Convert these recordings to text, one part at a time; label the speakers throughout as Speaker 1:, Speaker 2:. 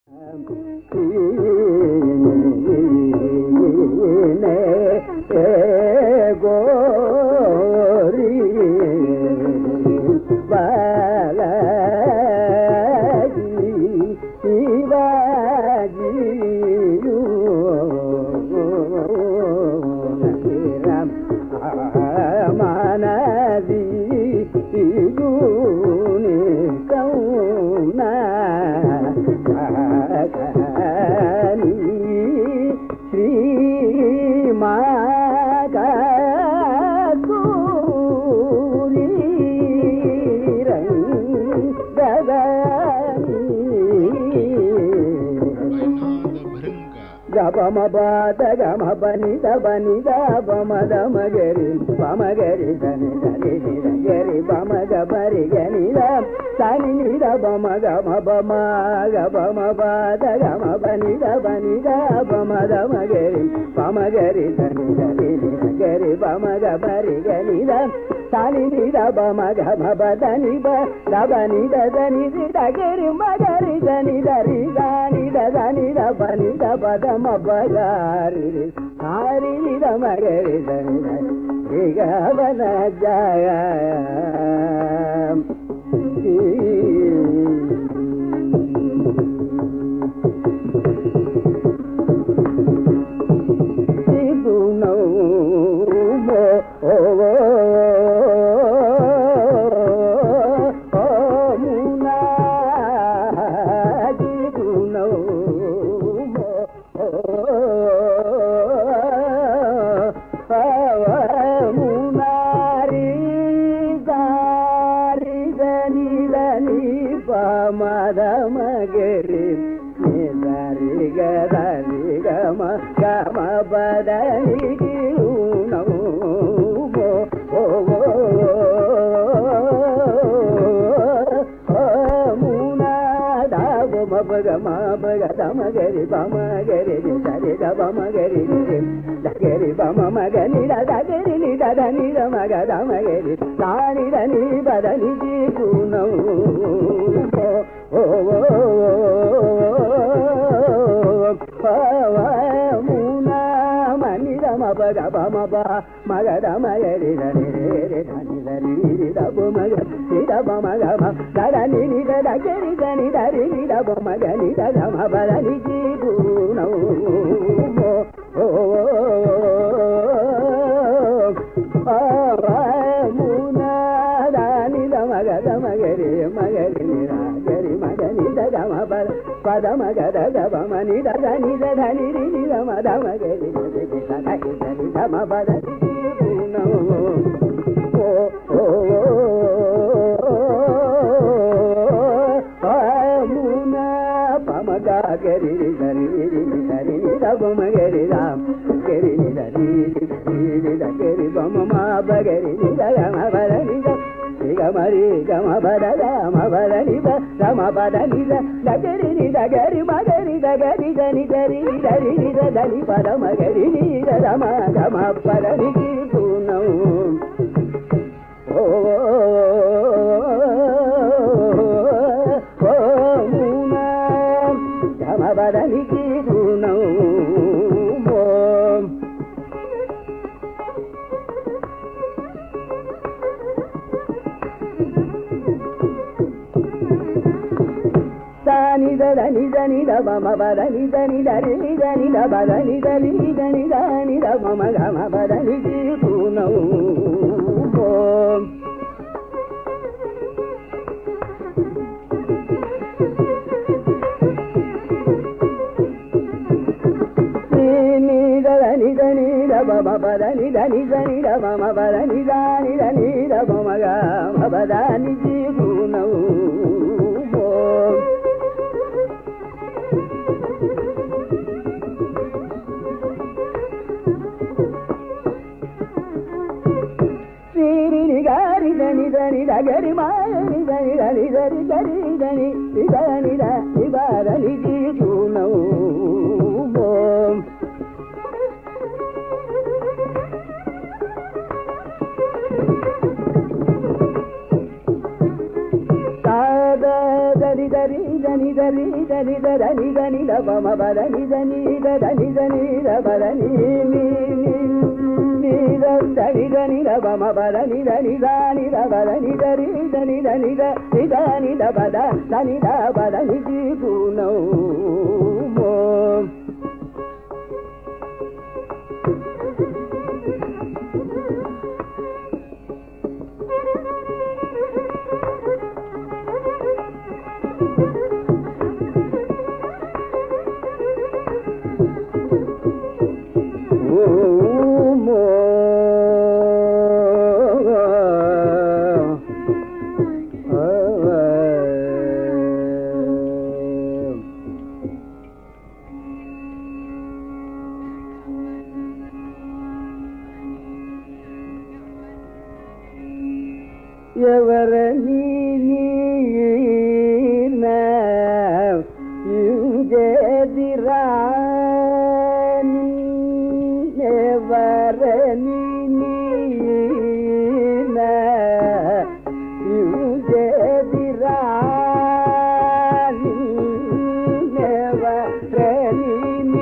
Speaker 1: da da da దని దరి దని దని దని లబమ బదని దని దని దని రబదని ని ని దని దని లబమ బదని దని దని రబదని దరి దని దని దని లబద దని లబదని జీవునౌ మో ఎవరని ఇంజదిరాని ఎవరని ఇంజదిరాని ఎవరని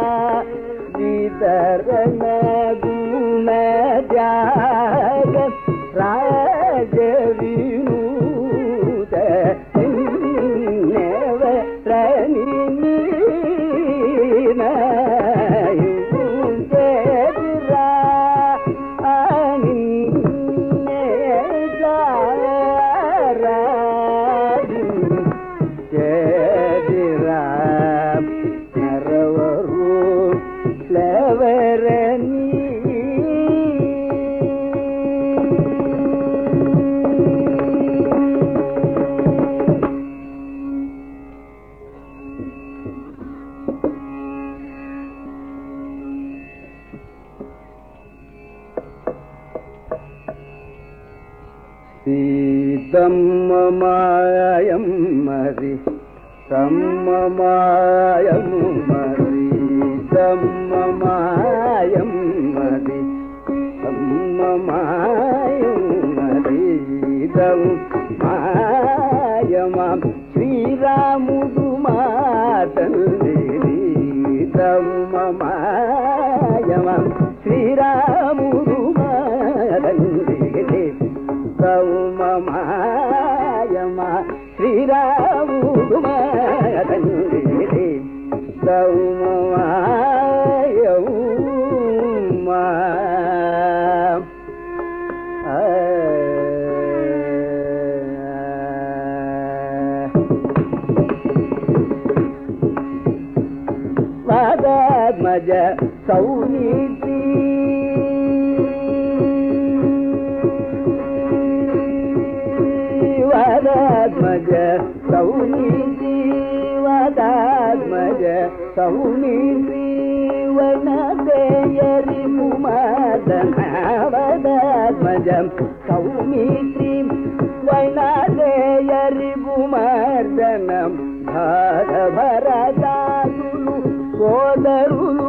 Speaker 1: Guna jagat Tammamayam mari Tammamayam mari Tammamayam mari Tammamayam mari Tammayamam Sri Ramudu Matandiri Tammamayamam Sri Ramudu Matandiri Saummayama Sri Ramudumadandiri Saummayama Vadadmaja Sauniti Vadadmaja Sauniti Vadadmaja Sauniti Vanadeyari Pumadana Vadadmaja Sauniti Vanadeyari Pumadanam Bhada Bharadadulu Sodarulu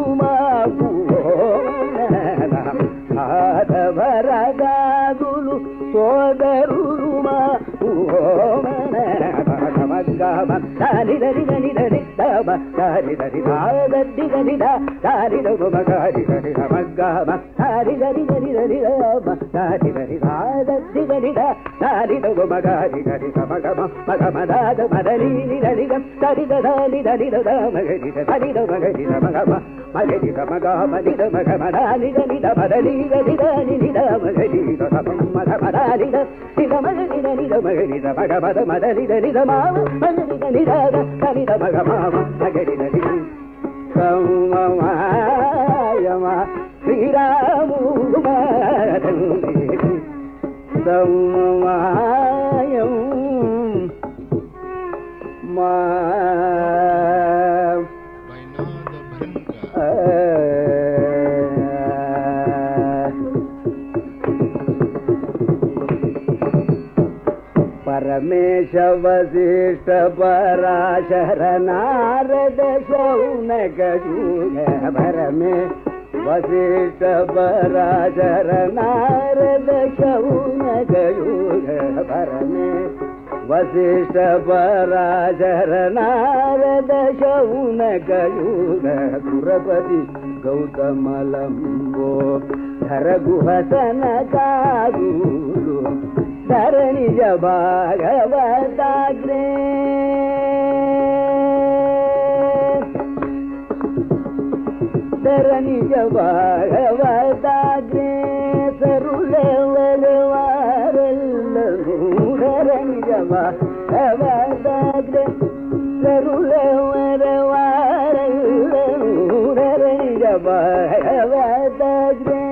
Speaker 1: Mapuonanam Bhada Bharadadulu Sodarulu Mapuonanam Dari dari dari dari daba dari dari dari dari dari daba dari dari magama dari dari dari dari daba dari dari dari dari dari daba dari dari magama magama dada madari dari dari dari dari daba magari dari daba magari magama magari magama dari daba magama dari dari daba dari dari dari daba magari daba magama dari dari magari dari daba magari magama madari dari daba magari dari daba dari daba magama magari dari Saummayama Sri Ramudumadandiri Saummayam Paramesha Vasishtha Parashara Narada Shaunaka Yuga Parame Vasishtha Parashara Narada Shaunaka Yuga Parame Vasishtha Parashara Narada Shaunaka Yuga Kurapati Gautamalambo Dharaguhasana Kaguru Dharanija Bhagavatagre Dharanija Bhagavatagre Sarulevalavarallanu Dharanija Bhagavatagre Sarulevalavarallanu Dharanija Bhagavatagre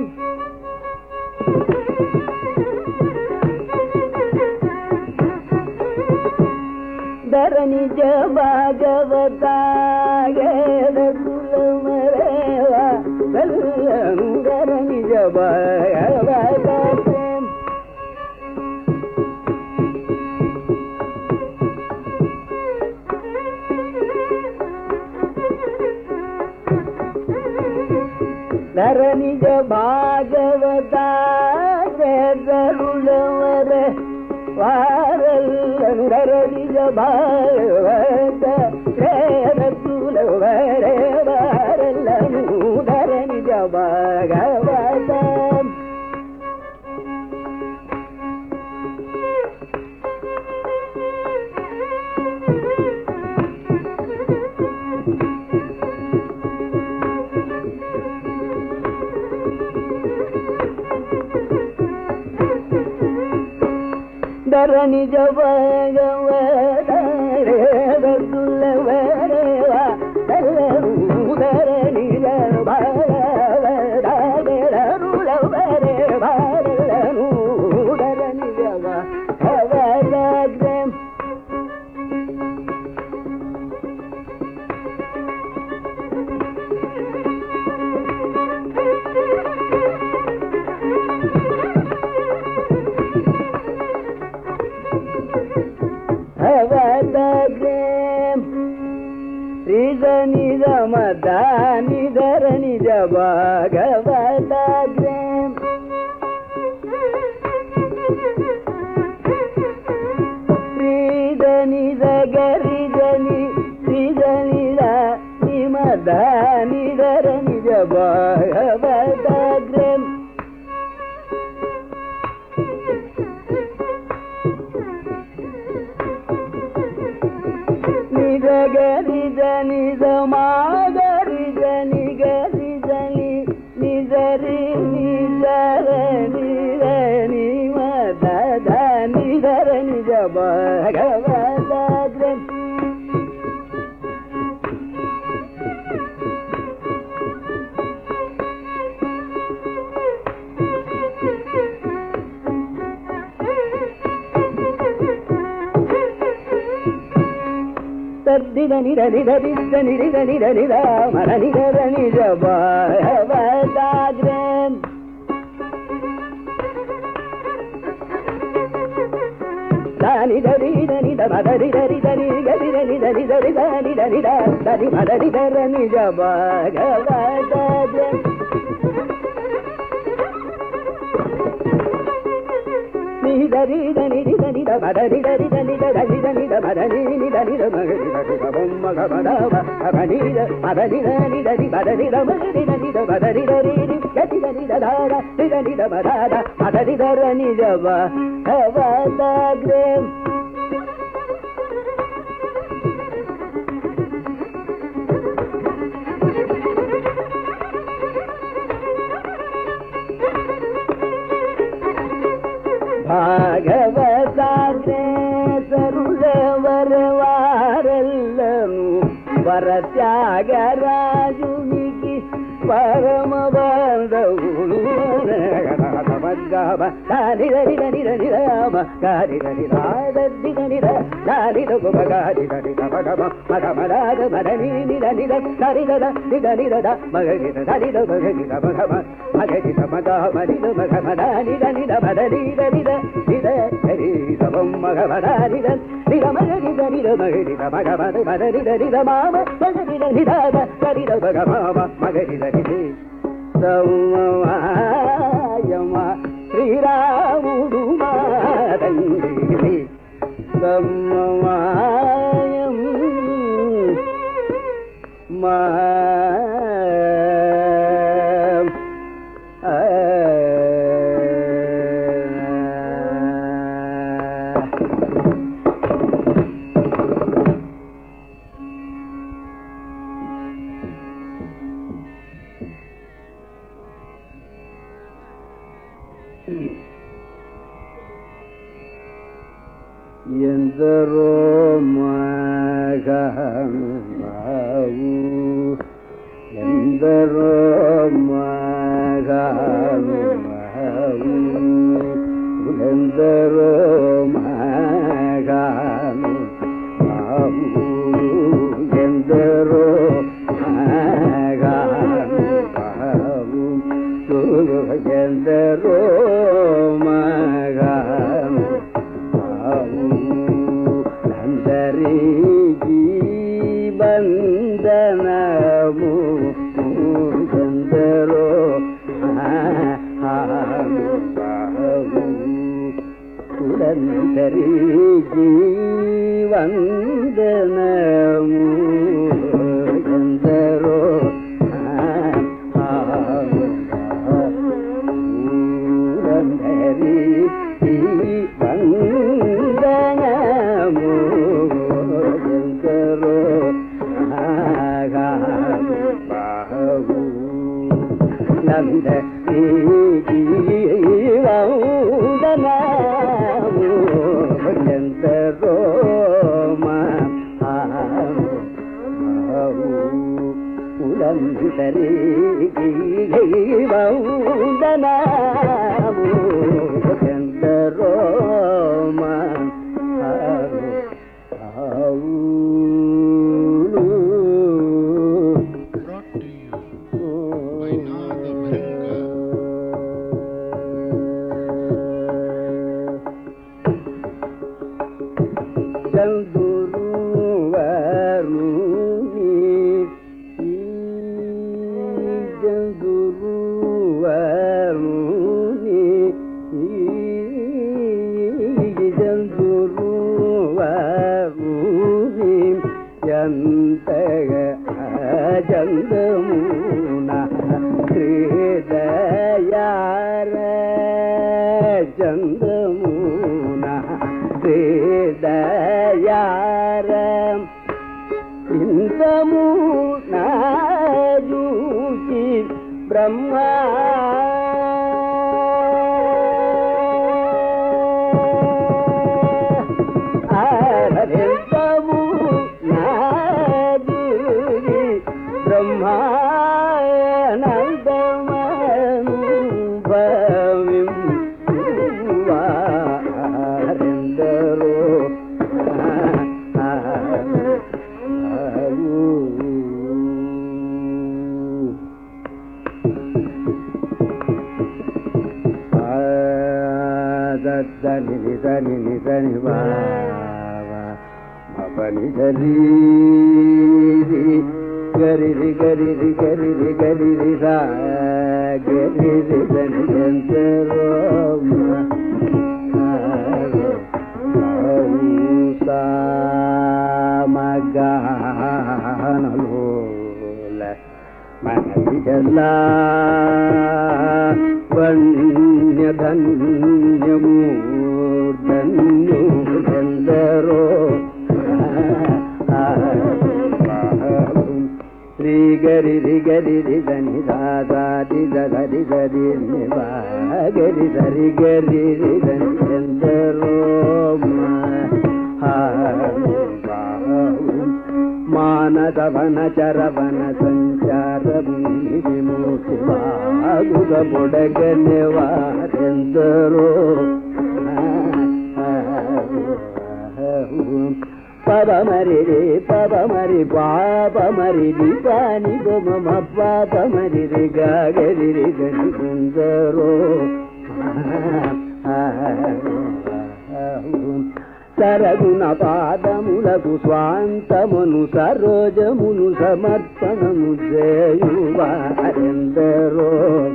Speaker 1: Dharanija Bhagavatagre Sulamareva Salanu Dharanija Bhagavatagre Dharanija Bhagavatagre Sarulamare Varallanu Dharanija Bhagavatagre Sarulamare Varallanu Dharanija Bhagavatagre தரணி ஜபகவரேவா தரணி ஜபகவரேவரணி ஜபகவரேம் Nidamada nidara nidabhagavata gram Srida nidagarida Srida nida nimada nidara nidabhagavata gram Nidagarida Nidamagarida Nigarida Nidari Nidara Nidani Madada Nidara Nidabhagavata gram Dida nida nida dida nida nida nida mara nida nida bhagavata gram da nida nida nida mara nida nida nida nida nida nida nida nida nida mara nida nida bhagavata gram Nida nida nida nida mara nida nida nida nida nida mara nida nida magarida magarida magarida magarida nida nida magarida magarida nida magarida nida nida dada nida nida marada magarida nida bhagavata gram Bhagavata Sarulavarvarallanu Varatyagarajuనికి Paramabandhavulu Gaba Dida Dida Dida Dida Magarida Dida Dida Dida Dida Magarida Dida Magama Magamada Madani Dida Dida Dida Dida Dida Magarida Dida Magarida Magama Magarida Magama Dida Magamada Dida Dida Madani Dida Dida Dida Magamada Dida Dida Magarida Dida Magarida Magama Magarida Dida Mama Magarida Dida Dida Magama Magarida Dida Samavayama Sri Ramudu Madandi Samavayam Yendaro Maganu Yendaro Maganu Yendaro Maganu Yendaro Maganu Yendaro Maganu Bandanamu Chandaro Bahu Kurantari Vandanamu Chandaro Kurantari Vandanamu Nanda Vandanamu ఎందరో ఉలంతరి వందనాము ఎందరో మానదవన చరవన సంచారముగుగ బొడగనెవారెందరో పవమరి రే పవమరి పాపమరి దీపాని బొమ్మ పాపమరి రే గాగరి రే గని సుందరో సరగుణ పాదములకు స్వాంతమును సరోజమును సమర్పణము చేయువారెందరో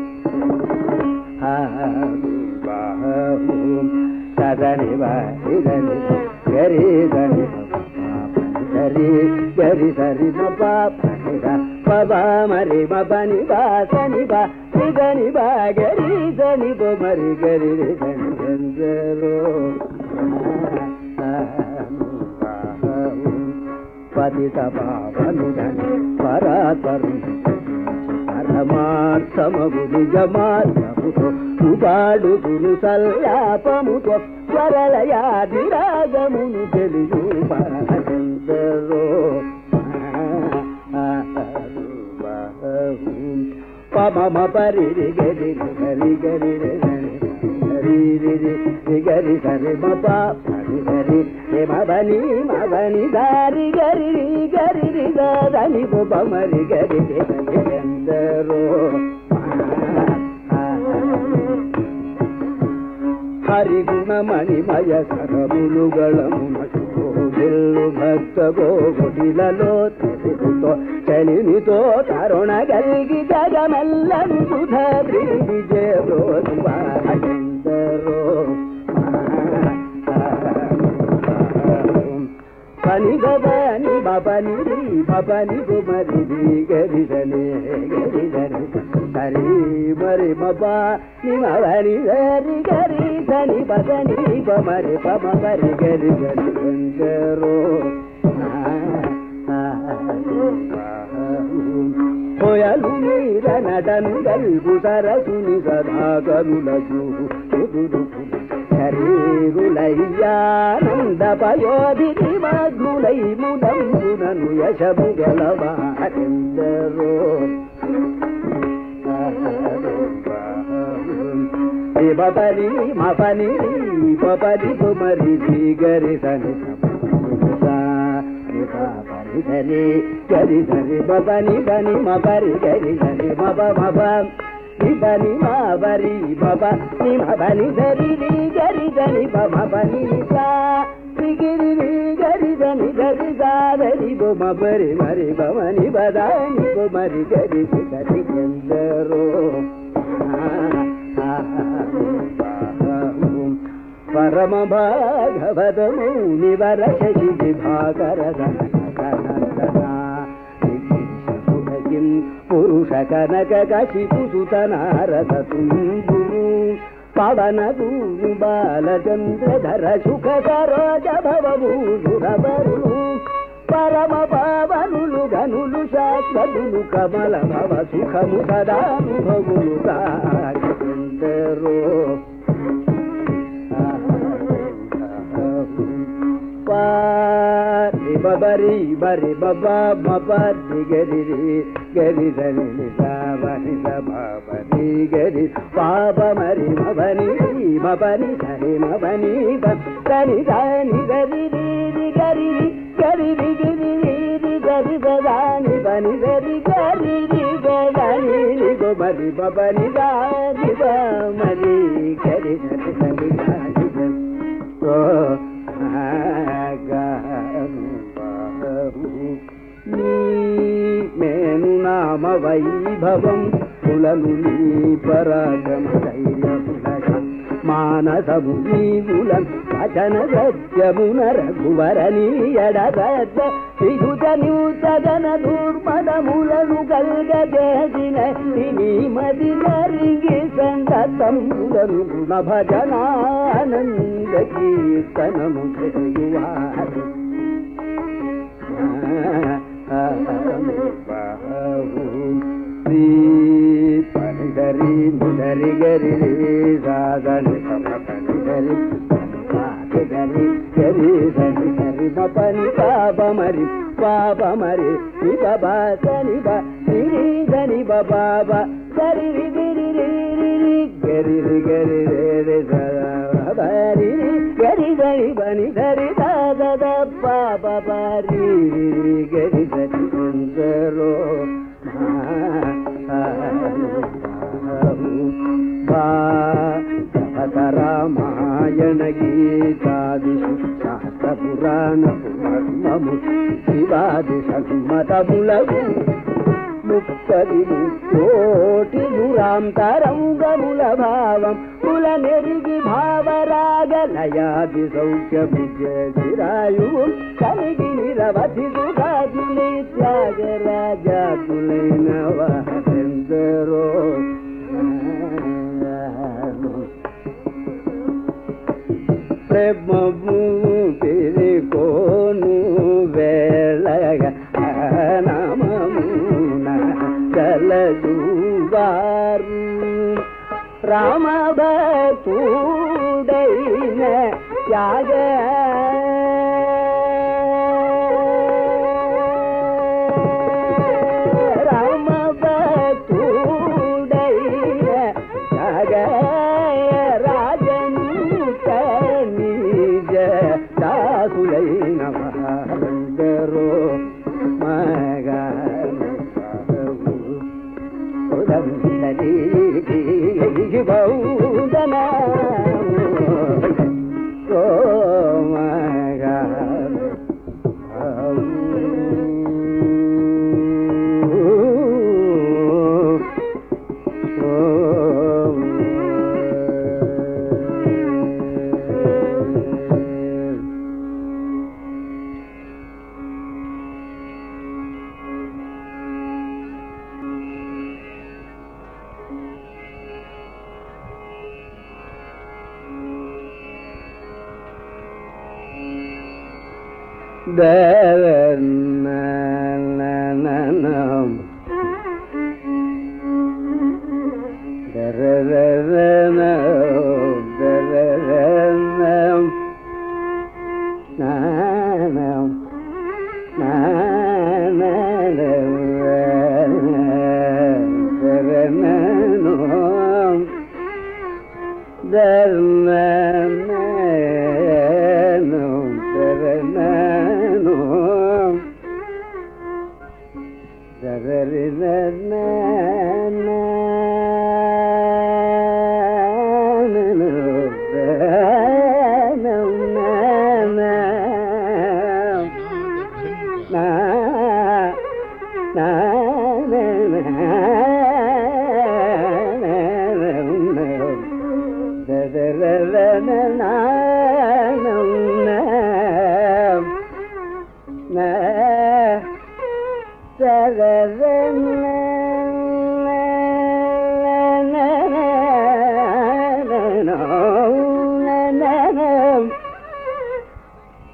Speaker 1: సదని వారిదని గరి దని గరి గరి సరి పబ మరి మని బాసని బా గని బా గరి దని మరి గరి దని ఎందరో పతిత పావనుడని పరాత్పరుని పరమార్థమగు నిజమార్గముతో ఉపాడుకును సల్లాపముతో స్వరలయాదిరాగమును తెలియుపరెందరో పమమ పరిరి గరి గరి గరి గరి సరి మపరి మబని మబని దారి గరి గరి దని బొమ్మరి గరి ఎందరో హరిగుణమణిమయ సరములుగళమునలు భక్త గోగుడిలలో తెలుగుతో చలిమితో తరుణ గల్గి జగమెల్లను సుధరి విజయరోజువారెందరో పని గని బని బని గుమరి గరిదని గరిదని సరి మరి మబా నిమవరి గరి గరి ధని బదని బమరి పమరి గరి గరి ఎందరో పోయలు మీర నటను గల్గు సరసుని సదాగనులకు హరిగులయ్యానంద పయోధిని మగ్నులై ముదంబునను యశము గలవారెందరో పని మపని పపని కుమరి గరి సని సని గరి సరి పని పని మపరి గరి సరి మప మప పని మబరి మప ని మపని సరి గరి సని పమ పని గిరి గరి సని గరి సారి మపరి మరి పమని బదాని కుమరి గరి సరి ఎందరో పరమ భాగవతము నివర శశి విభాకర పురుష కనక కశిపుసుత నారద తుంగురు పవన తూను బాలచంద్రధర సుఖ సరోజ భవభూషురవరులు పరమ పావనులు గనులు శాశ్వతులు కమల భవ సుఖము సదానుభవులు కాగెందరో పారి బబరి బరి బబా మపరి గరి గరి ధని సావని సభాపరి గరి పాప మరి మబని మబని సరి మబని సరి ధని గరి గరి గరి గిరి గరి దాని బని గరి గరి గరి గోబరి బబని దాని మరి గరి సరి సరి ఓ మేను నామ వైభవం కులలు నీ పరాగమ ధైర్యముల మానసము నీవులం వచన సత్యమున రఘువరనీయడగద్ద విధుతనితగన దుర్మదములను కల్గజేసిన మది గరింగి సంతతములను గుణ భజనానంద కీర్తనము చేయువారు పనిగరి నిదరి గరి సాగని పని గరి గరి గరి సరి సరి పని పాపమరి పాపమరి ని బాబా సని బా సిరి దని బాబా సరి గిరి గరి గరి రే సరి గరి గరి బని ధరి దాద పాప పరి గరి సరి సుందరో రామాయణ గీతాదిషు శాస్త్ర పురాణ మర్మము శివాది సన్మతములకు ముక్తది కోటి దురాంతరంగముల భావం కుల నెరిగి భావరాగలయాది సౌఖ్య విజయరాయువు కలిగి నిరవధి సుఖాదులే త్యాగరాజాతులైన వారెందరో ప్రేమము పిరికోను వేళగ నామమున కలదువారు రామ భక్తుడైన త్యాగ రామ భక్తుడైన త్యాగ దాసులైన వారందరో మగరి బౌదన ఓ మగ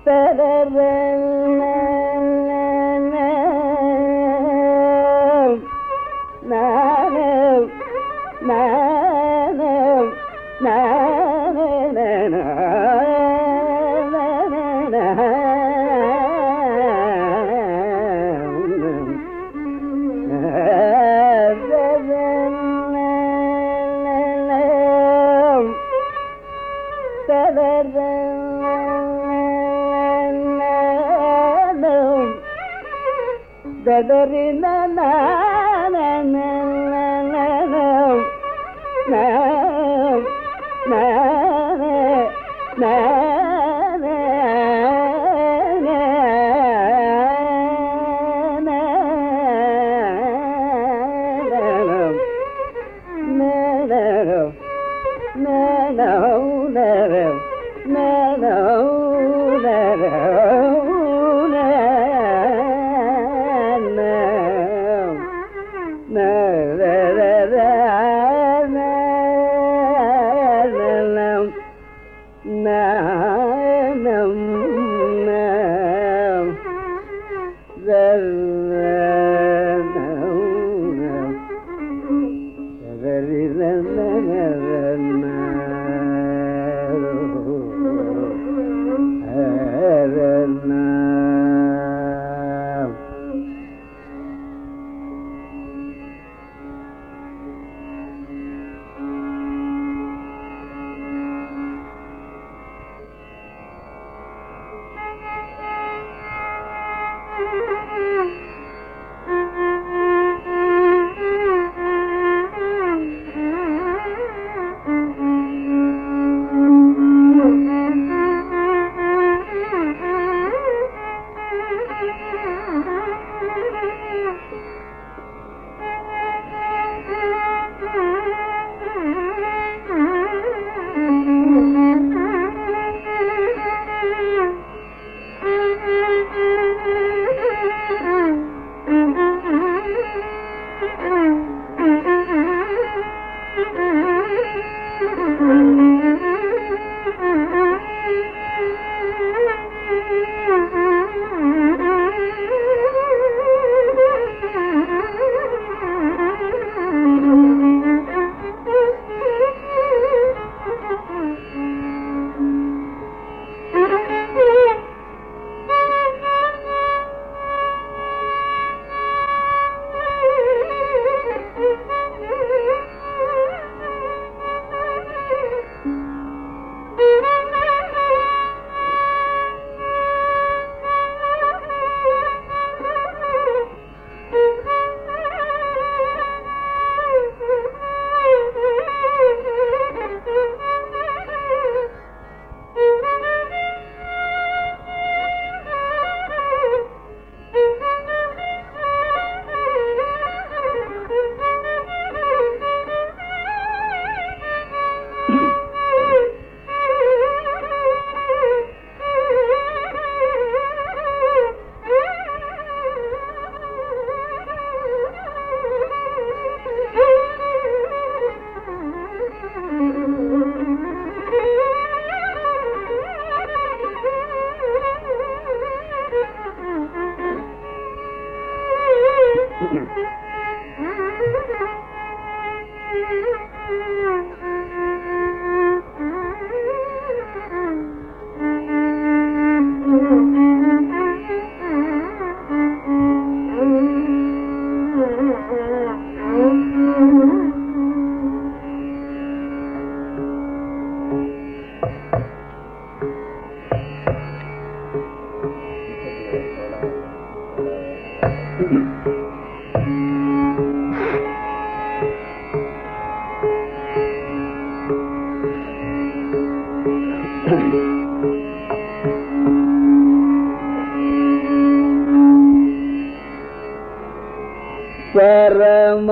Speaker 1: परम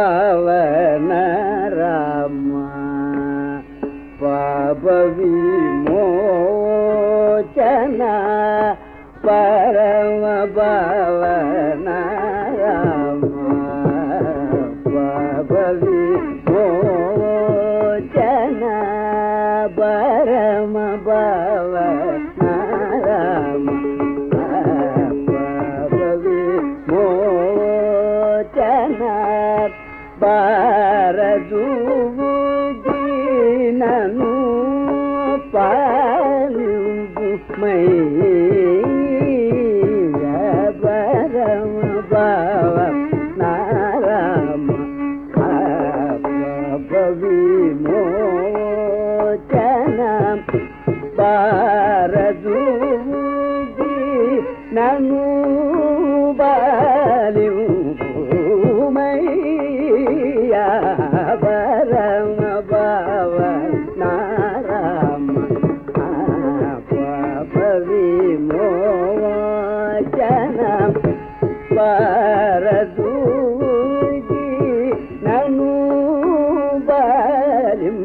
Speaker 1: पावन राम पाप विमोचन परम पावन राम पाप विमोचन परम पावन राम பரம பாவ நாராம விமோச்சனம் பாரதூதி நனு பாலிம் பூமையா பரம பாவ நாராம விமோச்சனம் பாரதூதி நனு பாலிம்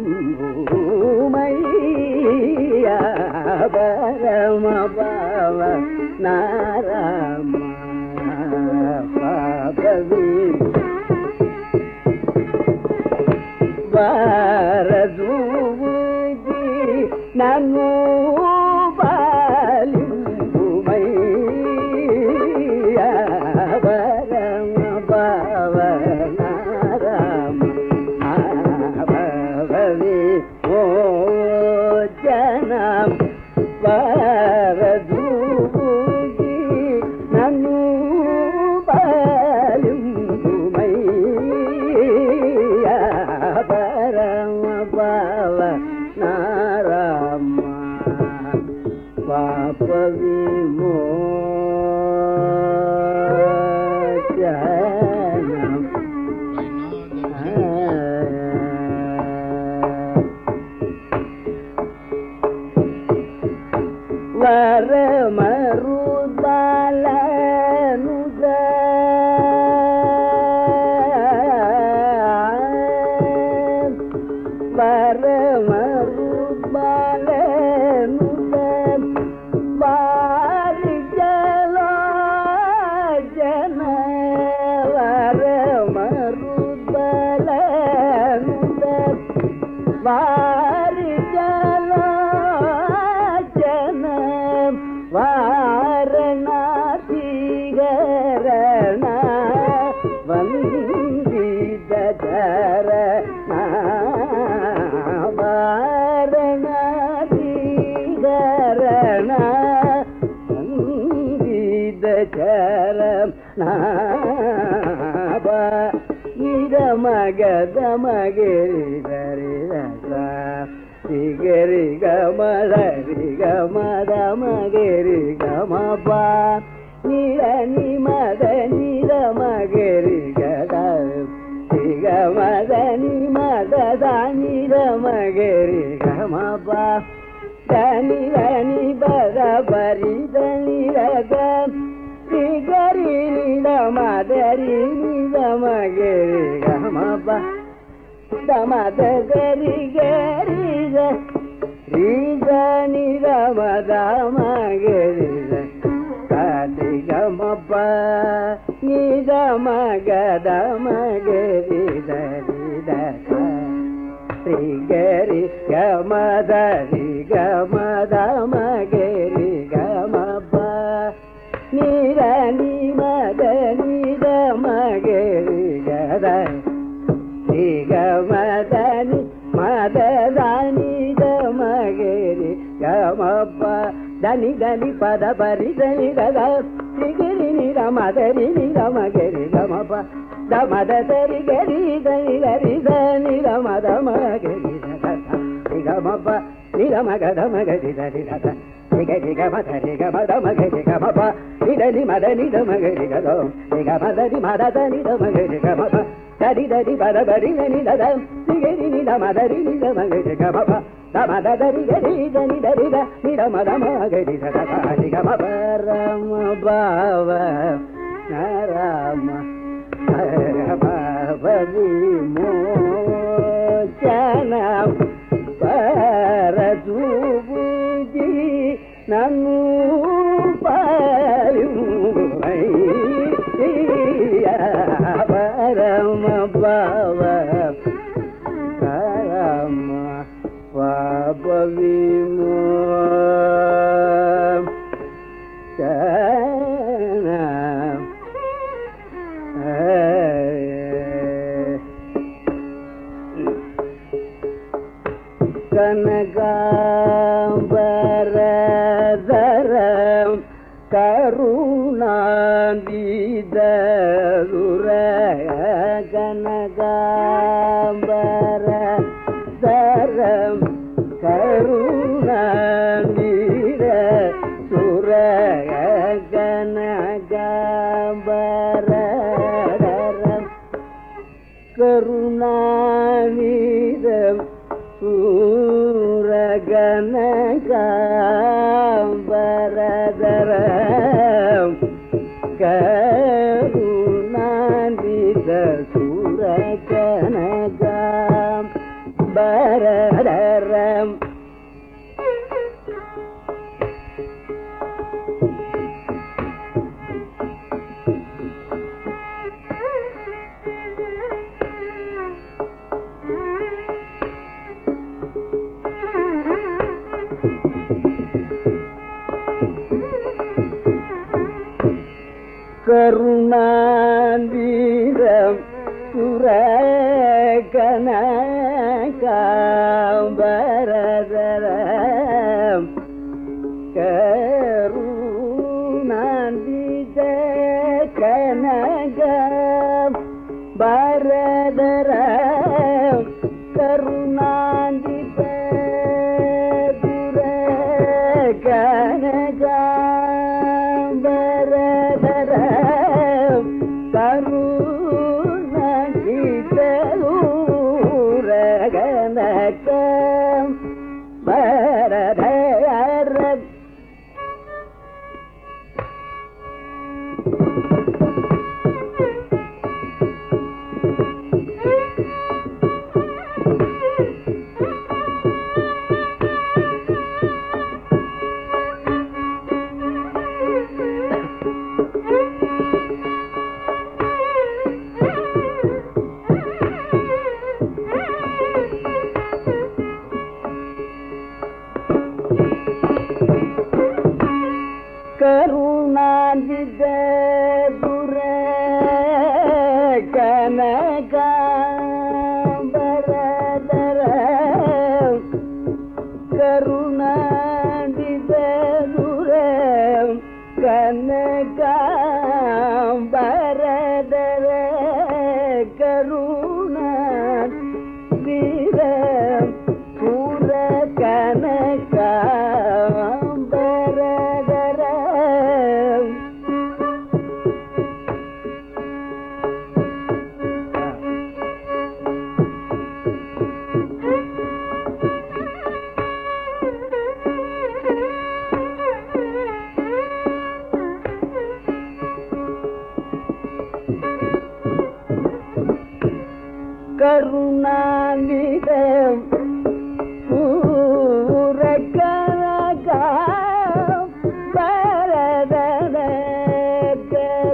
Speaker 1: பூமையா பரம பாவ நாராம பாபவி பாரதூதி நனு பாலிம் பூமையா பரம பாவ நாராம பாபவி மோச்சனம் பாரதூதி நனு பாலிம் பூமையா பரம பாவ நாராம பாப விமோச்சனம் வரமருதலனுத வரமருதலனுத வாரிஜலோஜன வரமருதலனுத வாரிஜலோஜன வாரணாதிகரண வந்திதரண வாரணாதிகரண வந்திதரண இதமகதமகிரிதரித சிகரி கமரி கமதமகிரி கமபா நிரணி மத நிரமகிரி கத சிகமதனி மத நிரமகிரி கமபா தனிரணி பத பரிதனிரத சிகரி நிரமதரி நிரமகிரி கமபா தமத கரி கரித ரீத நிரமதமகிரித கதிகமப நிதமகதமகிரித ரித ஸ்ரீகரி கமதரி கமதமகிரி கமப நிரணி மத நிதமகிரி கத மதனி மததானி தமகிரி கமப்ப தனி தனி பத பரிதனி தத சிகிரி நிரமதரி நிரமகிரி கமப்ப தமத தரி கரி தனி தரி தனி ரமதமகிரி கமப்ப நிரமகதமகரி தரி தத சிகரி கமதரி கமதமகிரி கமப்ப நிதனி மதனி தமகிரி கதோ நிகமதரி மததனி தமகிரி கமப்ப தரி தரி பத பரி நனி தத சிகரி நிதமதரி நிதமகிரி கமப தமதரி கரி தனி தரித நிதமதமகிரி தத கமப ரம பாவ நரம பாவ விமோச்சனம் பரதுபுஜி நன்னு பாயும் பரம பாவ பரம பாப விமோச்சனம் கனகாம்பர பரதரம் கருணாந்தித சுர கனகாம்பர தரம் கருணாந்தித சுர கனகாம்பர கருணாநிதம் சூரகனகாம்பரதரம் கருணாநித சூரகனகாம்பரதரம் கருணாந்திரம் சுரகனகாம்பரதரம் கருணாந்தித கனகாம்பரதரம் கருணாந்தித கனகாம்பரதரம் கருணாநித சூரகனகாம்பரதரம் கருணாந்தித சுர கனகாம்பரதரம் கருணாந்தித சுர கனகாம்பரதரம் கருணாந்தித சுர கனகாம்பரதரம் கருணாநிதம் சூரகனகாம்பரதரம்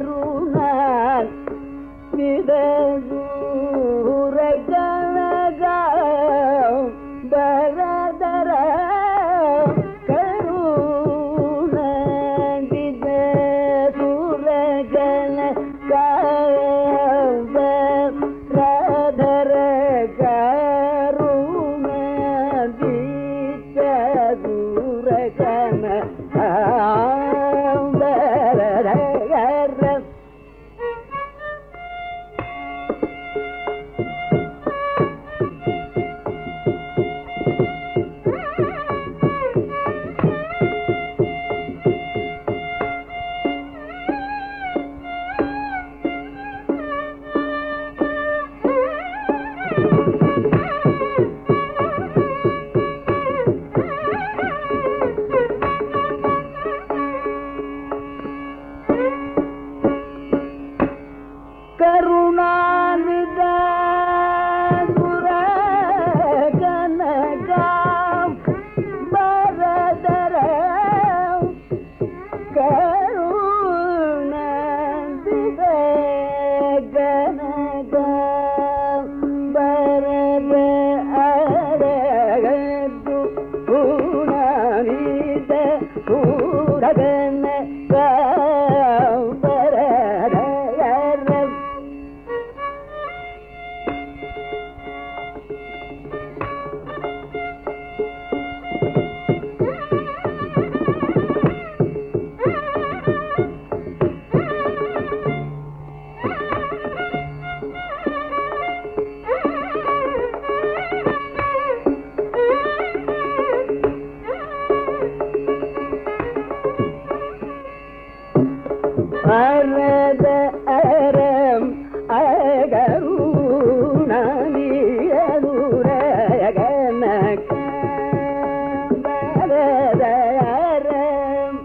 Speaker 1: கருணாநித சூரகனகாம்பரதரம் கருணாநித சூரகனகாம்பரதரம் கருணாநித சூரகனகாம்பரதரம் கருணாநித சூரகனகாம்பரதரம் கருணாநித கனகாம்பரதரம் குணாநித சூரகனகாம்பரதரம் அரத அரம் அகருணாதி அதுரகனக அரத அரம்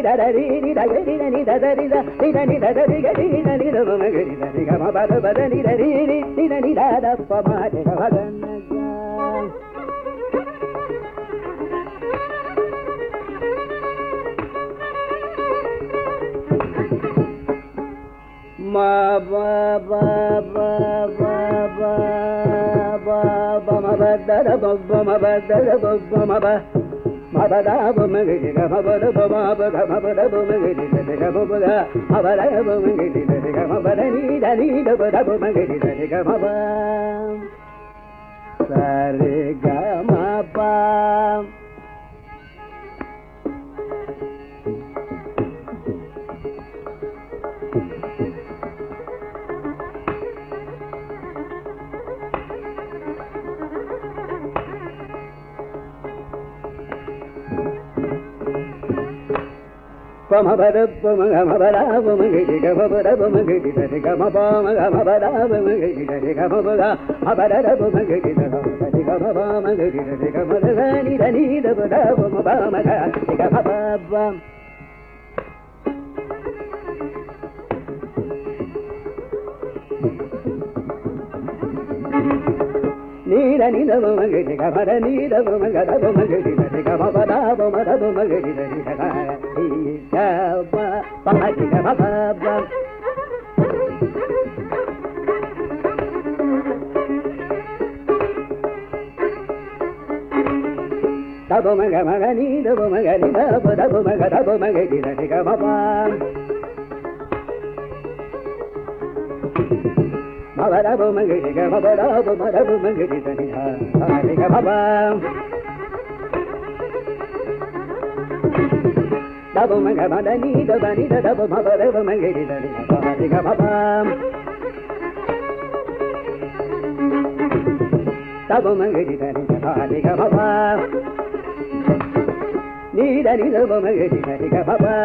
Speaker 1: ma ba ba ba ba ba ba ba ma ba da da ba ba ma ba da da ba ba ma ba ma ba da ba ma ge ga ma ba da ba ma ba ga ma ba da ba ma ge da ga ma ba da ma ba da ba ma ge da ga ma ba da ni da ba da ba ma ge da ga ma ba sa re ga ma pa Pama bada pama gama bada pama gidi gama bada pama gidi dadi gama pama gama bada pama gidi dadi gama bada abada pama gidi dadi gama pama gidi dadi gama dani dani bada pama pama gadi gama baba ni dani pama gidi gama dani pama gada pama gidi dadi gama bada pama gidi dadi gama ba ba di ga ba ba da bo ma ga ni da bo ma ga ni da bo ma ga di da ga ba ba ma ba da bo ma ga di ga ba ba da bo ma ga di da ni ha di ga ba ba da bo ma ga ma da ni da ba ni da bo ma ba da bo ma ga di da ni ha di ga ba ba da bo ma ga di da ni ha di ga ba ba ni da ni da bo ma ga di da ni ga ba ba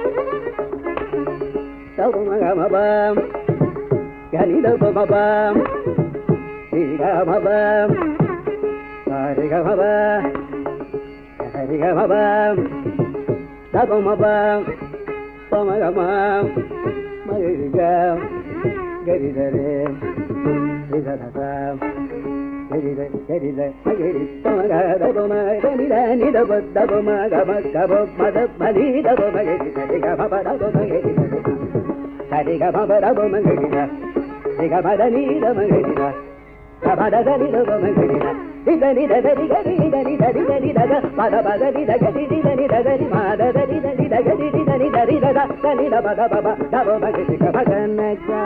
Speaker 1: da bo ma ga ma ba ga ni da bo ma ba di ga ma ba ha di ga ma ba ha di ga ma ba da ba ma ba pa ma ga ma ma ga ga ri da re ri da da ga ri da ma ga ri pa ma ga da ba ma da ni da ba ma ga ma da ma ni da ba ma ga ri da ga ma ba da ba ma ga ri da ga ma ba da ba ma ga ri da ga ma da ni da ma ga ri da ga ma da ni da ba ma ga ri da di da ni da ga ri da ni da ni da ga ma da ba ga ri da ga di da ni da ga ri ma da da ni da ni da ga di da ni da ri da da ni da ba da ba da ba ma ga ri ga ma ga na ga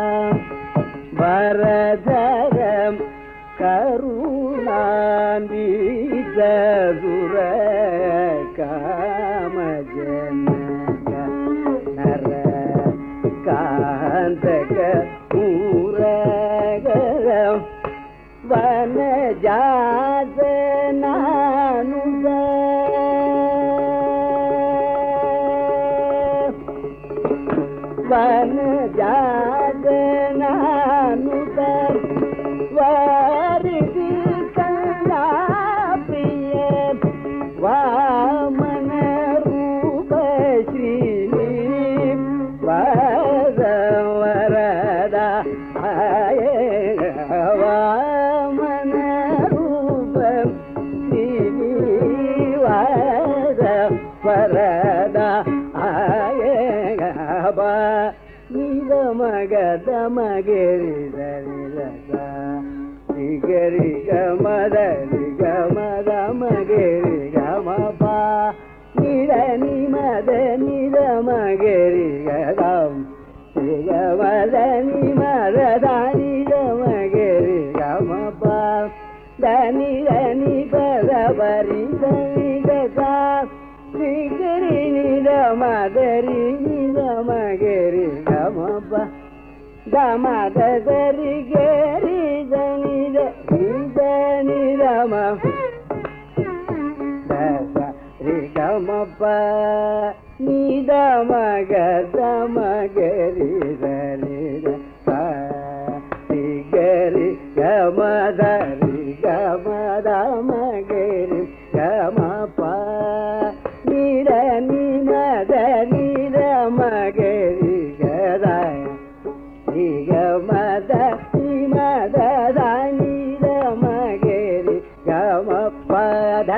Speaker 1: Varadaram Karunandi Jazura Kamajanaka Narakantaka Uragaram Vanajazananuda Vanajazananuda Varidi Kalapiya Vamana Rupa Shrini Vazavarada Vamana Rupa Shrini Vazavarada Ba Nida Magada Mageri Darilasa Rigari Gamada Rigamada Mageri Gamapa Nida Nimada Nida Mageri Gadam Rigamada Nimada Danida Mageri Gamapa Dani Dani Padabari Dani Dasa Rigari Nida Madari Nida Mageri Gamapa Dama da gari gari dani da dani dama da ri gama pa ni dama ga dama gari dani da pa ri gari gama da ri gama dama gari gama pa ni dani ma da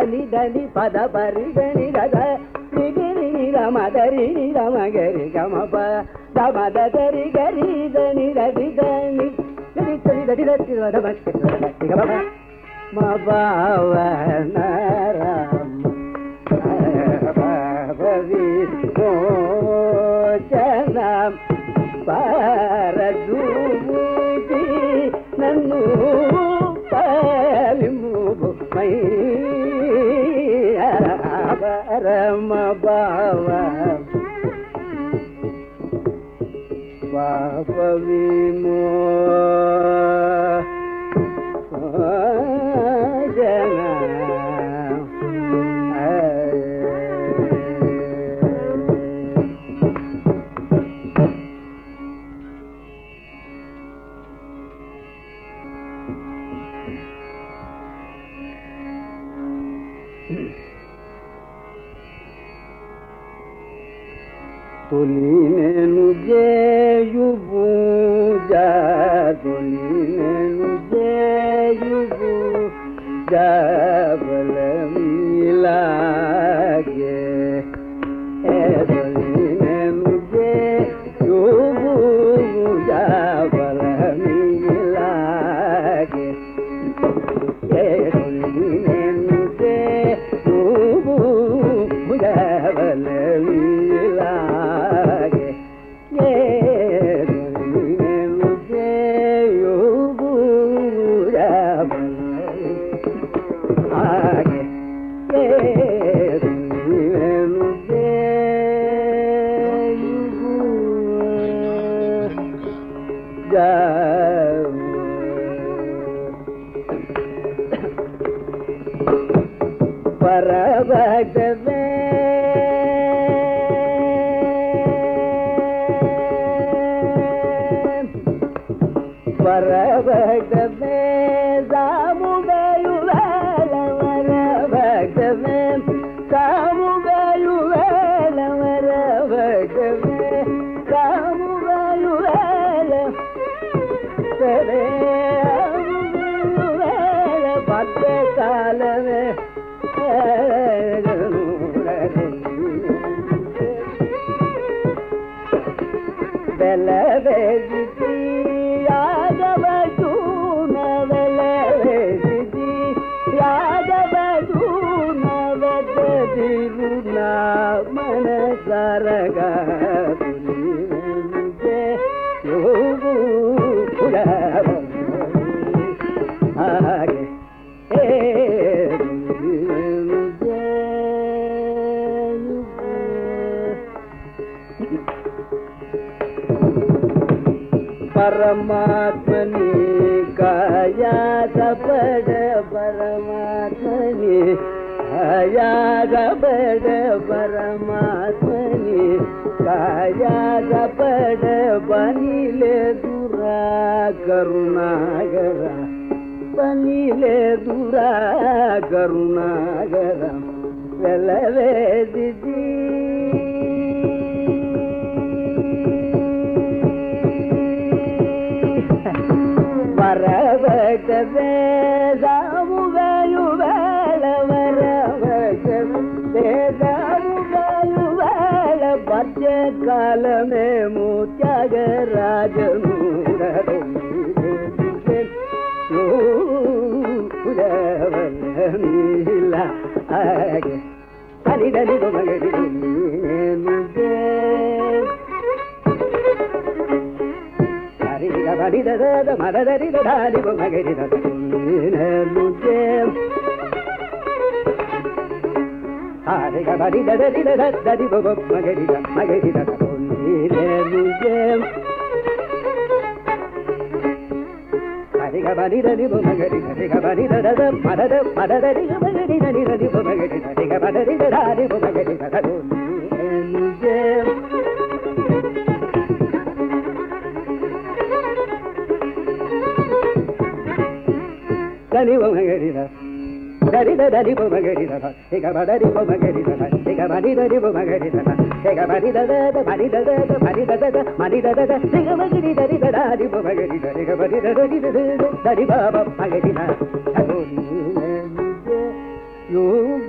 Speaker 1: ni da ni pa da pa ri da ni da da ni ga ri ni da ma da ri ni da ma ga ri ga ma pa da ma da da ri ga ri da ni da ri da ni ri da ri da ri da ri da ma ga ma ma ba wa na ra ma ba vi ko chanam paraduti nannu palimu mai parama bhava bhava vimo jana Toline jejubuja, toline jejubuja, balamilage. Toline jejubuja, balamilage. Toline jejubuja, balamilage. Paramatmani kaya sabada Paramatmani kaya sabada Paramatmani kaya sabada Banile dura karunagara Banile dura karunagara Velave didi Varavakave Zamugayuvala Varavakave Zamugayuvala Bhajya Kalame Mutyagarajanurarumile Ujavanila Age Halidali Domagadi Badi da da da ma da da di da da di bo ma ge di da da ne lu jem ha re ga badi da da di da da di bo bo ma ge di da da ne lu jem ha re ga badi da di bo ma ge di da re ga badi da da ma da da di ga ma ge di da di bo ma ge di da re ga badi da da di bo ma ge di da da ne lu jem Dani bo magari da, dadi da dadi bo magari da, eka ba dadi bo magari da, eka ba di dadi bo magari da, eka ba di da da da, ba di da da da, ba di da da da, ma di da da da, eka ba di dadi da dadi bo magari da, eka ba di da dadi da dadi ba ba magari da, ado ni ne yo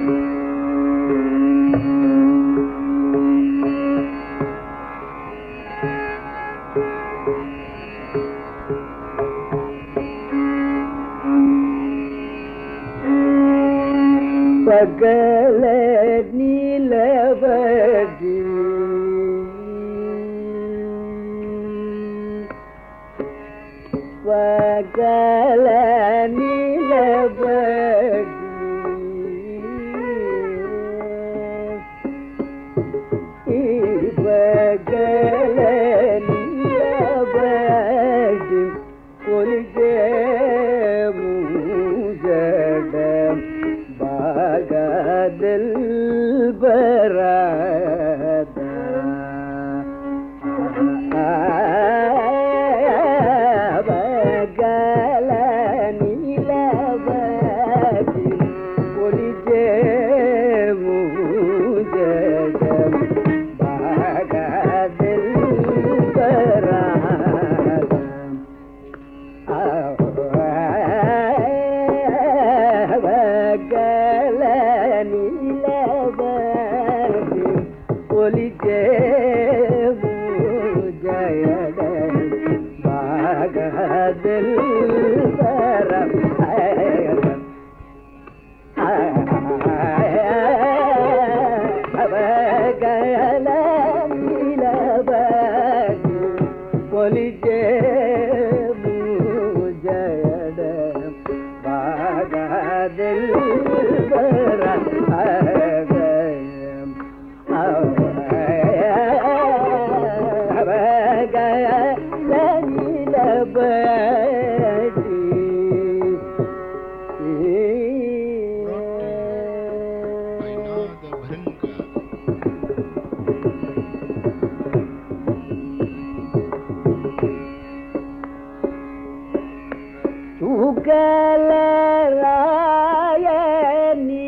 Speaker 1: பகல நிலவதி பகல நிலவதி பகல நிலவதி பொலிகே மூஜடம் பாகதில் பராதா பகல நிலவதி பொலிகே மூஜடம் பாகதில் பராதா பகல நிலவதி பொலிகே மூஜட பாகதில் பகல நிலவதி பொலிகே மூஜட பாகதில் சுகலராயணி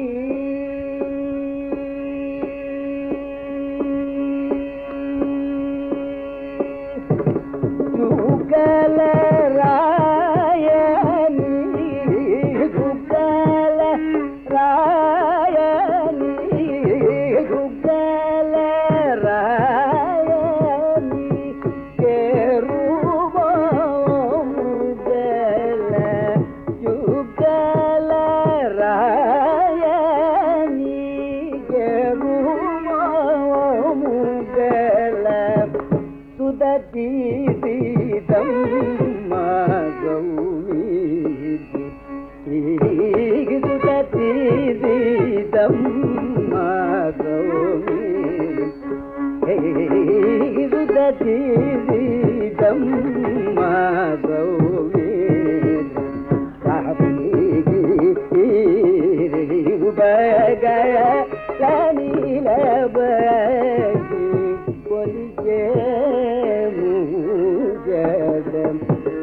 Speaker 1: சுகலராயணி சுகலராயணி சுகலராயணி கேருவம் யுகலராயணி கேருவம் சுததி சீதம் மகௌமி சுததி சீதம் மகௌமி சுததி சீதம் மகௌமி பகல நிலவதி பொலிகே மூஜடம்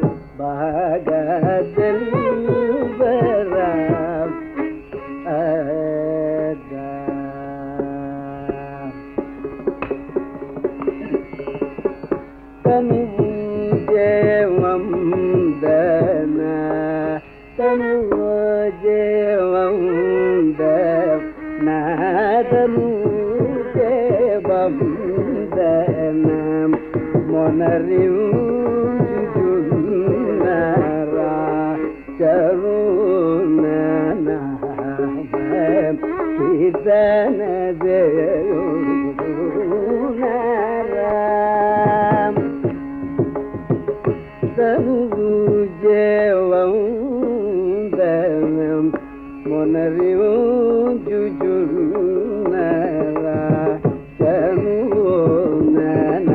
Speaker 1: பாகதில் பராதா தனுஜேவம் தன தனுஜேவம் தன தனுஜேவம் தன மொனரியுஜுன்னரா சருணன கீர்த்தன ஜெயுனரா தனுஜேவம் தனம் மொனரியுஜுன்னரா சருணன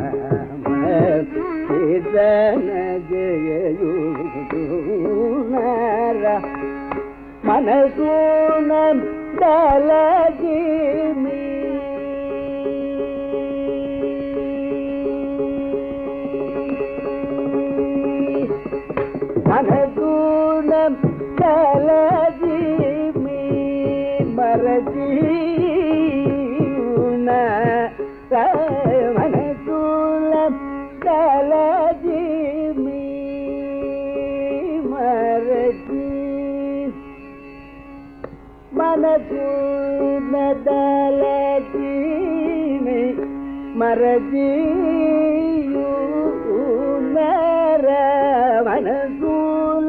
Speaker 1: கீர்த்தன ஜெயுனரா மனசூனம் தலகிமி மனசூனம் தலகிமி மரஜீன மனசூனம் தலகிமி மரஜீ மனசு நதலஜீமை மரஜீயு நர மனசூல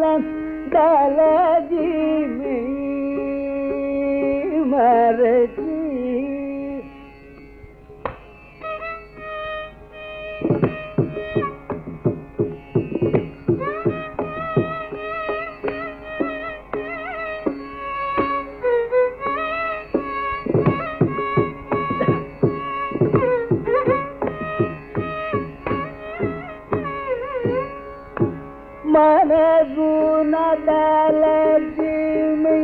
Speaker 1: தலஜீமை மரஜீ மனசு நதலஜீமை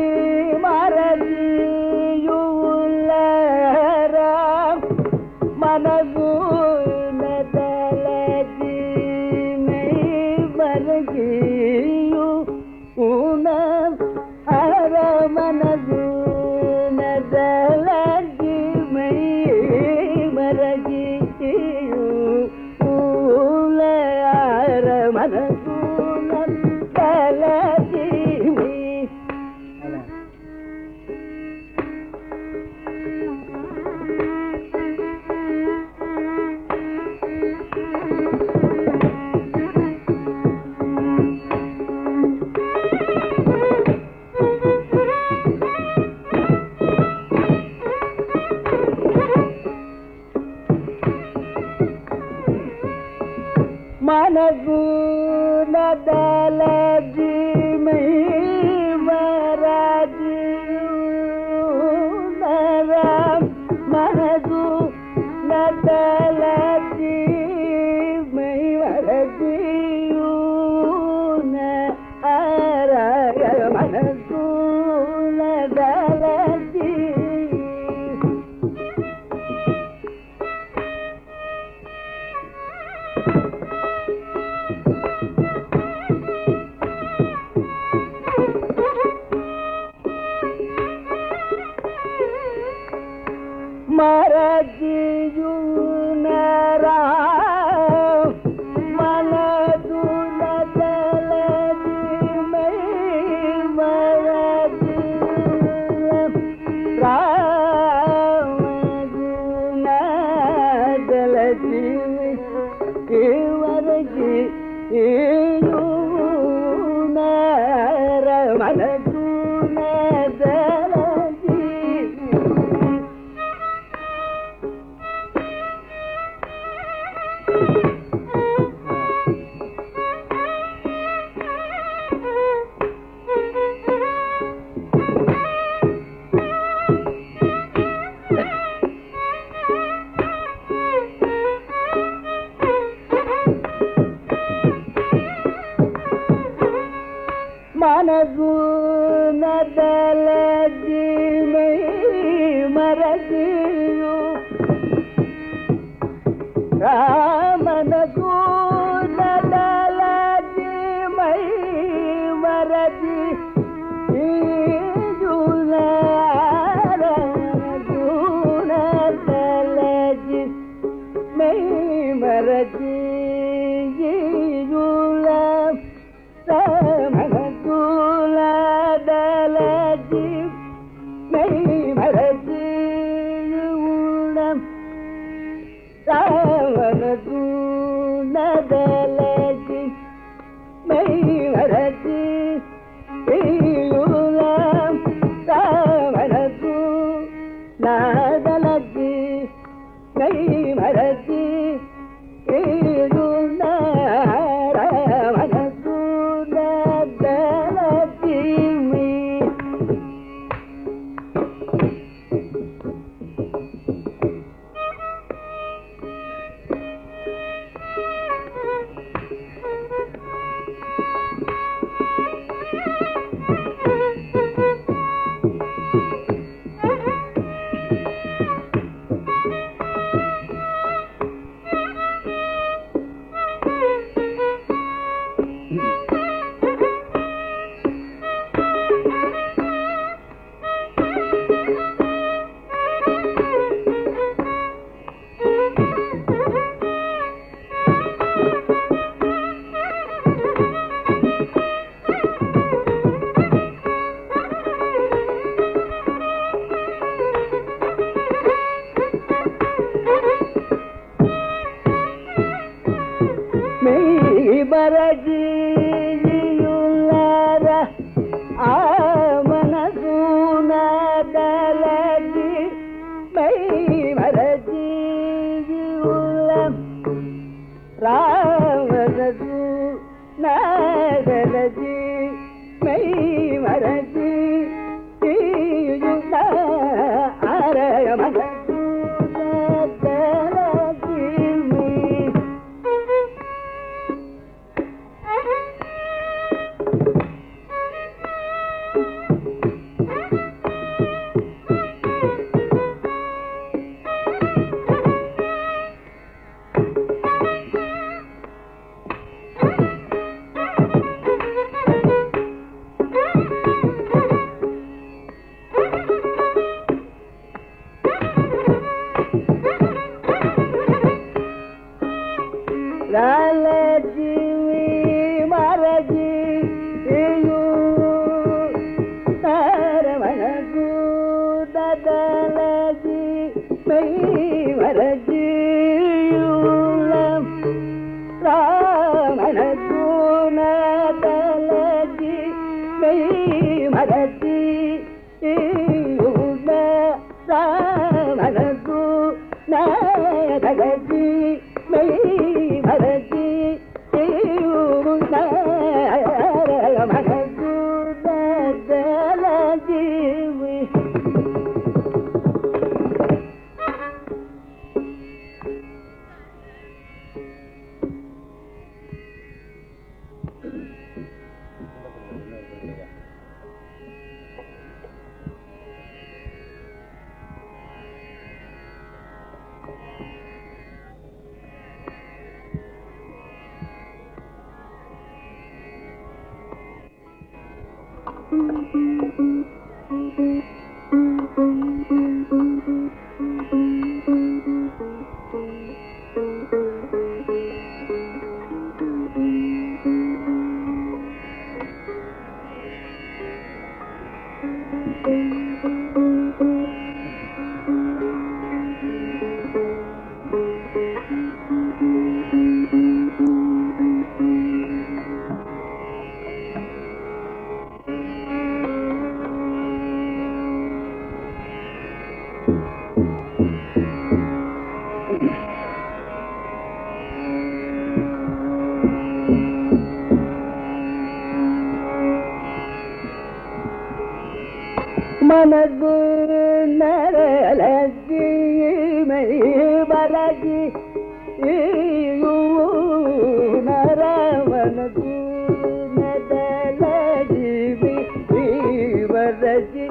Speaker 1: மரஜீயுள்ளர மனசு நதலஜீமை மரஜீயு உணம் அர மனசு நதலஜீமை மரஜீயு உள்ளர மனசு மனசு நதலஜீமை மரஜீயுள்ளர மனசு நதலஜீமை மரஜீயுள்ளர மனசு நதலஜீ மரஜீயுனரா மனது நதலஜீமை மரஜீயுனதலஜீமை மரஜீயுனர மனது மனசு நதலஜீமை மரஜீயு மனசு நதலஜீமை மரஜீயுள்ளர நதலஜீமை மரஜீயுள்ளர மனசு நதலஜீமை மரஜீயுள்ளர மனசு நதலஜீமை மரஜீயுள்ளர மனசு நதலஜீமை ಮರಜಿಯುಳ್ಳರ ಮನಸೂನ ದಲಜಿ ಮೈ ಮರಜಿಯುಳ್ಳ ರಾಮನಸು ನದಲಜಿ ಮೈ ಮರಜಿ ಆರಯ ಮನಸು ದಲಜಿ Lalaji maraji iyu taramanagu dadalaji mai maraji yulam ramanagu nadalaji mai maraji yulam ramanagu nadalaji mai மரஜி மனசு தலஜீவி மனது நரலஜி மை பரஜி நரமனது நதலஜி பரஜி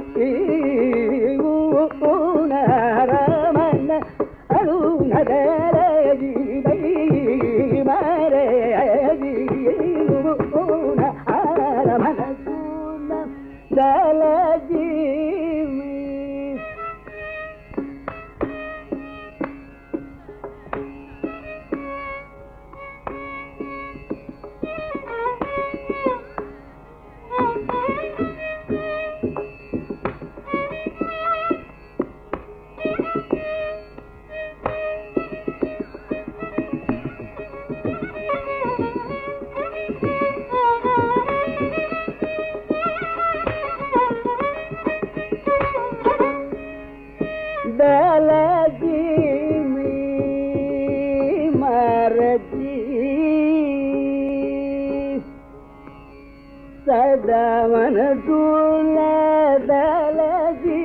Speaker 1: நரமன அரு நதலஜி மரஜி அரமனது தலஜி दलजी मरजी सदा मन दूल दलजी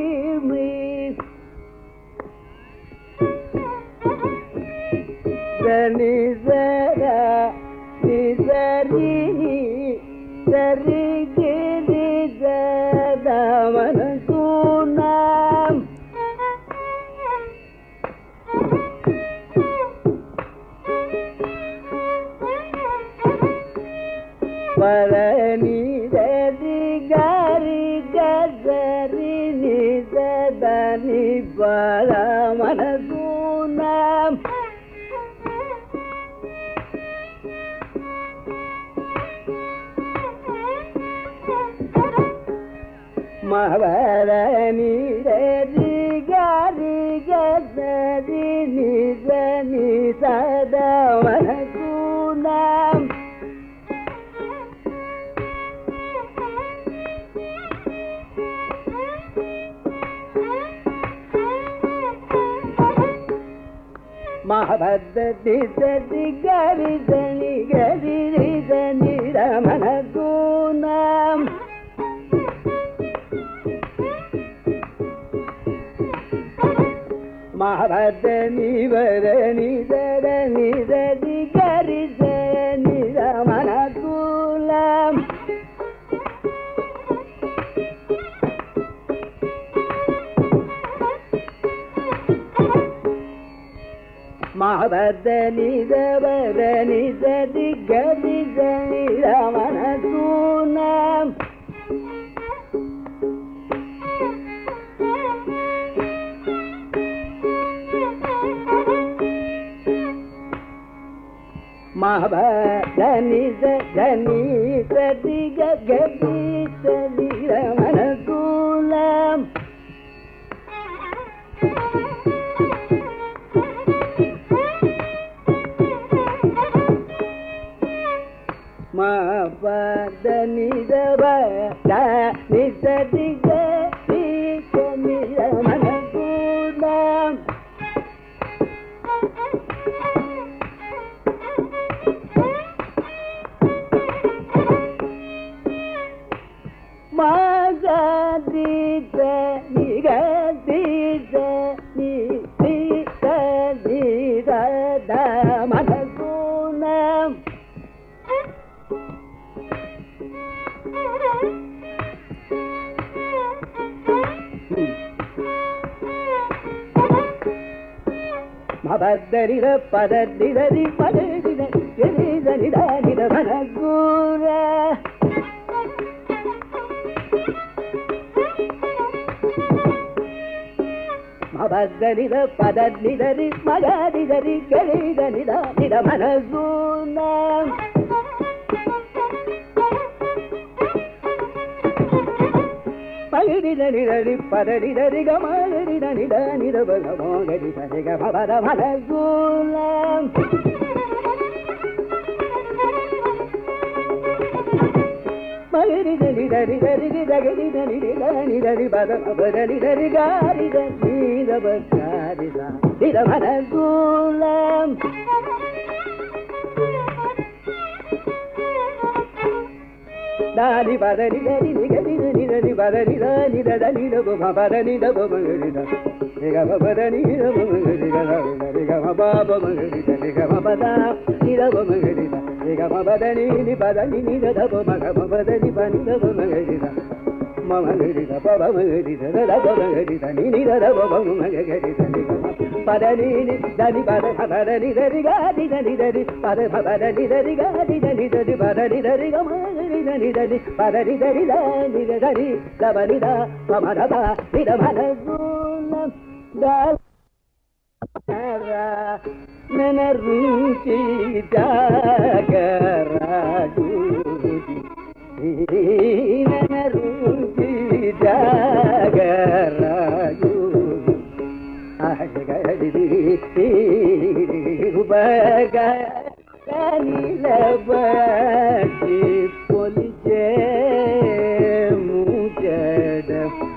Speaker 1: दनी जरा निजरी सरी गिरी जदा मन सुना பரணி ரதி கரி கரி நிதனி பர மனசூனம் மவரணி ரதி கரி கரி நிதனி சத மனசூனம் மகபத்தி சதி கரி சனி கரி சனி ரமண குணம் மகபத்த நிவர நிதர நிததி கரி சனி ரமண குலம் மகபத்த நிதவர நிததி கரி சனி ரமண குலம் மகபதனி சனி சதி கரி சனி ரமண குலம் மகபதனி சனி சதி கரி சனி ரமண குலம் மகதித நிகதித நித மனகுணம் மபத்தரித பதரிதரி பதரித எரிதரித நித மனகுண மபத்தரித பதரிதரி மகதிதரி கரித நித நித மனகுண பகிரிதரி பதரிதரி கமரித நித நித பகவானரி சரிக பவர மனகுணம் மகிரிதரி தரி தரி தகரித நித நிதரி பத பதரிதரி காரித நீத பகாரித நித மனகுணம் தானி பதரி தரி நிகரித நிதரி பதரித நித நித பதரித பமகரித நிகம பதனி பமகரித நிகம பாப மகரித நிகம பதா நித பமகரித நிகம பதனி நிபதனி நித பமகம பதனி பனித பமகரித மமகரித பமகரித தத பமகரித நித பமகரித நிகம பதனி தனி பத பதனி தரி காதி தனி தரி பத பதனி தரி காதி தனி தரி பதனி தரி கமரித நிதரி பதனி தரி தனி தரி தபனித பமதப நித மனகுணம் தால் நனருச்சி ஜாகராஜு நனருச்சி ஜாகராஜு நீலபி பொலிஜே முஜட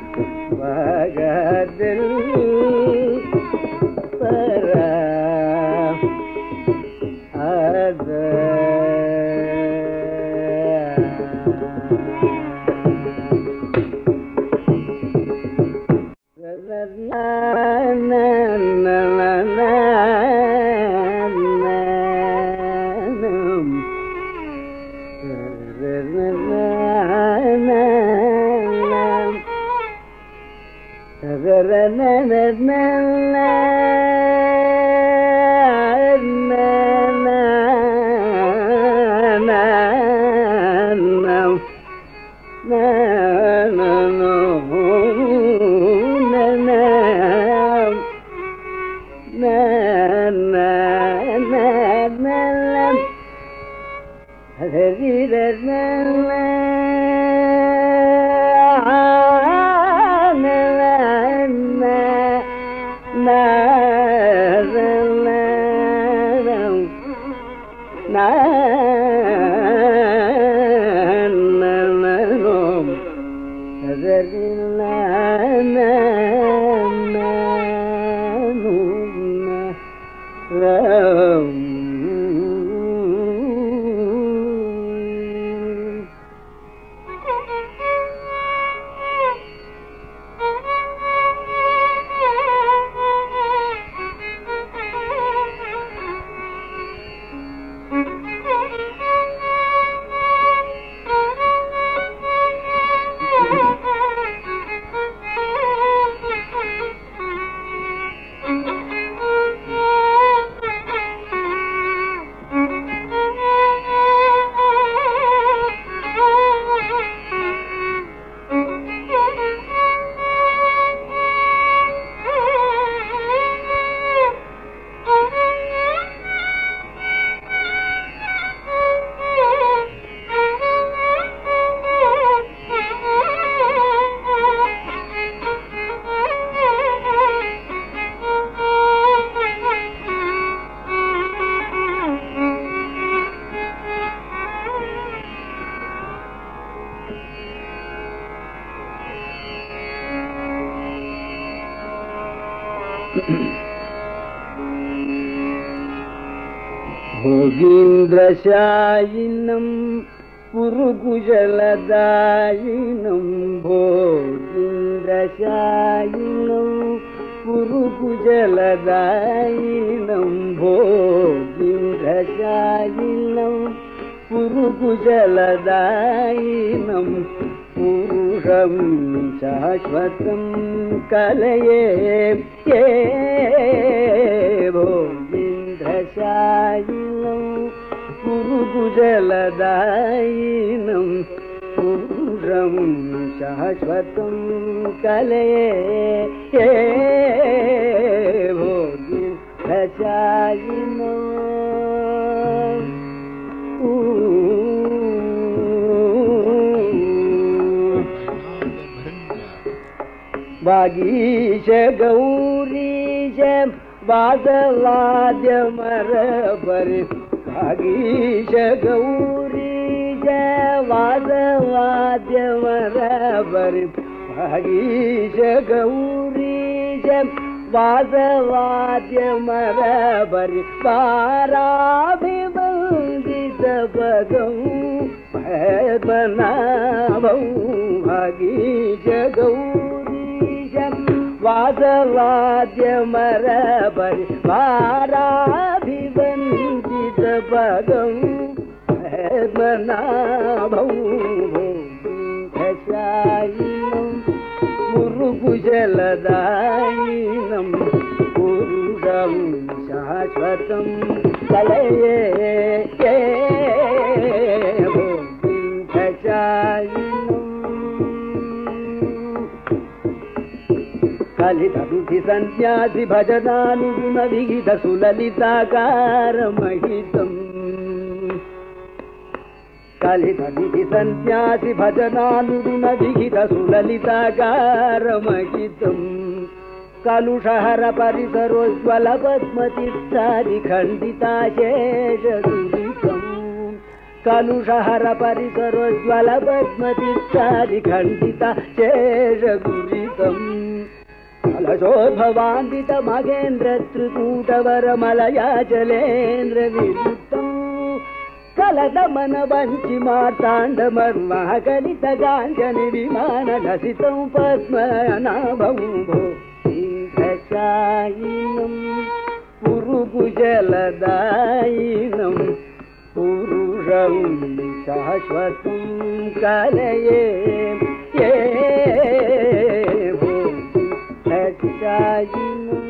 Speaker 1: வகதில் பரா அத भोगीन्द्रशायिनं पुरुकुशलदायिनं भोगीन्द्रशायिनं पुरुकुशलदायिनं भोगीन्द्रशायिनं पुरुकुशलदायिनं पुरुषं शाश्वतं कलये भोगीन्द्रशायिनं पुरुकुशलदायिनं पुरुषं शाश्वतं कलये भोगीन्द्रशायिनं वागीश गौरीश वासवाद्यमरपरि वागीश गौरीश वासवाद्यमरपरि वागीश गौरीश वासवाद्यमरपरि पाराभिवन्दितपदं पद्मनाभं वागीश गौरीश वासवाद्यमरपरि पाराभिवन्दितपदं पद्मनाभं भोगीन्द्रशायिनं पुरुकुशलदायिनं पुरुषं शाश्वतं कलये भोगीन्द्रशायिनं कलितरुधि सन्न्यासि भजनानुगुणविहित सुललिताकारमहितम् कलितरुधि सन्न्यासि भजनानुगुणविहित सुललिताकारमहितम् कलुषहर परिसरोज्ज्वल पद्मतीर्थादिखण्डिताशेषदुरितम् कलुषहर परिसरोज्ज्वल पद्मतीर्थादिखण्डिताशेषदुरितम् कलशोद्भवान्वित महेन्द्र त्रिकूटवरमलयाचलेन्द्र विरुद्धम् कलदमन वञ्चिमार्ताण्डमर्मः कलित काञ्चनि विमानघसितं पद्मनाभं भोगीन्द्रशायिनं पुरुकुशलदायिनं पुरुषं शाश्वतं कलये भोगीन्द्रशायिनं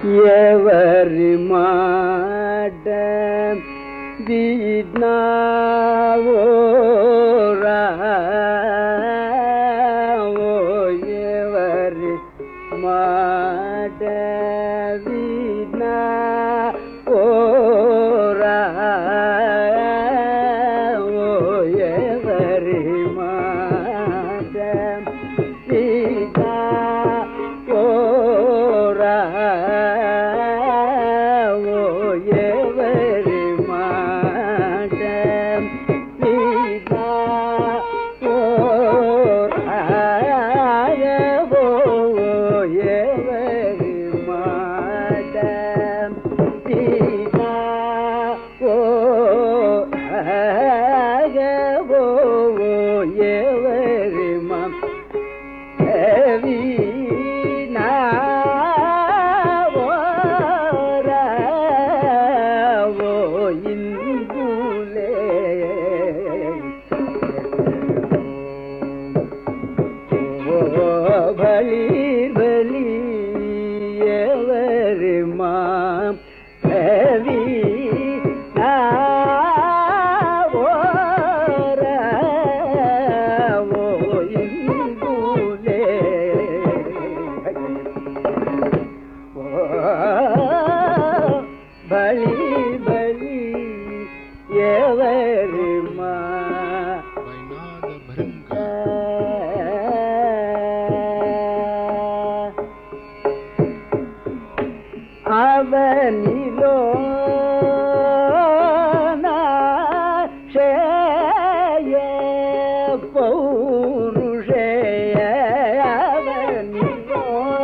Speaker 1: எவரி மாட வீட்னாவோரா எவரி மாட வீட்னா ஓரா எவரி மாட வீட்னா ஓரா எவரி மாட வீட்னா ஓரா எவரி மாட வீட்னா எவரி வீணா இன்புலே பலி பலி எவரி மாம் பலி பலி எவரி அவனிலோ நாஷய பௌருஷய அவனிலோ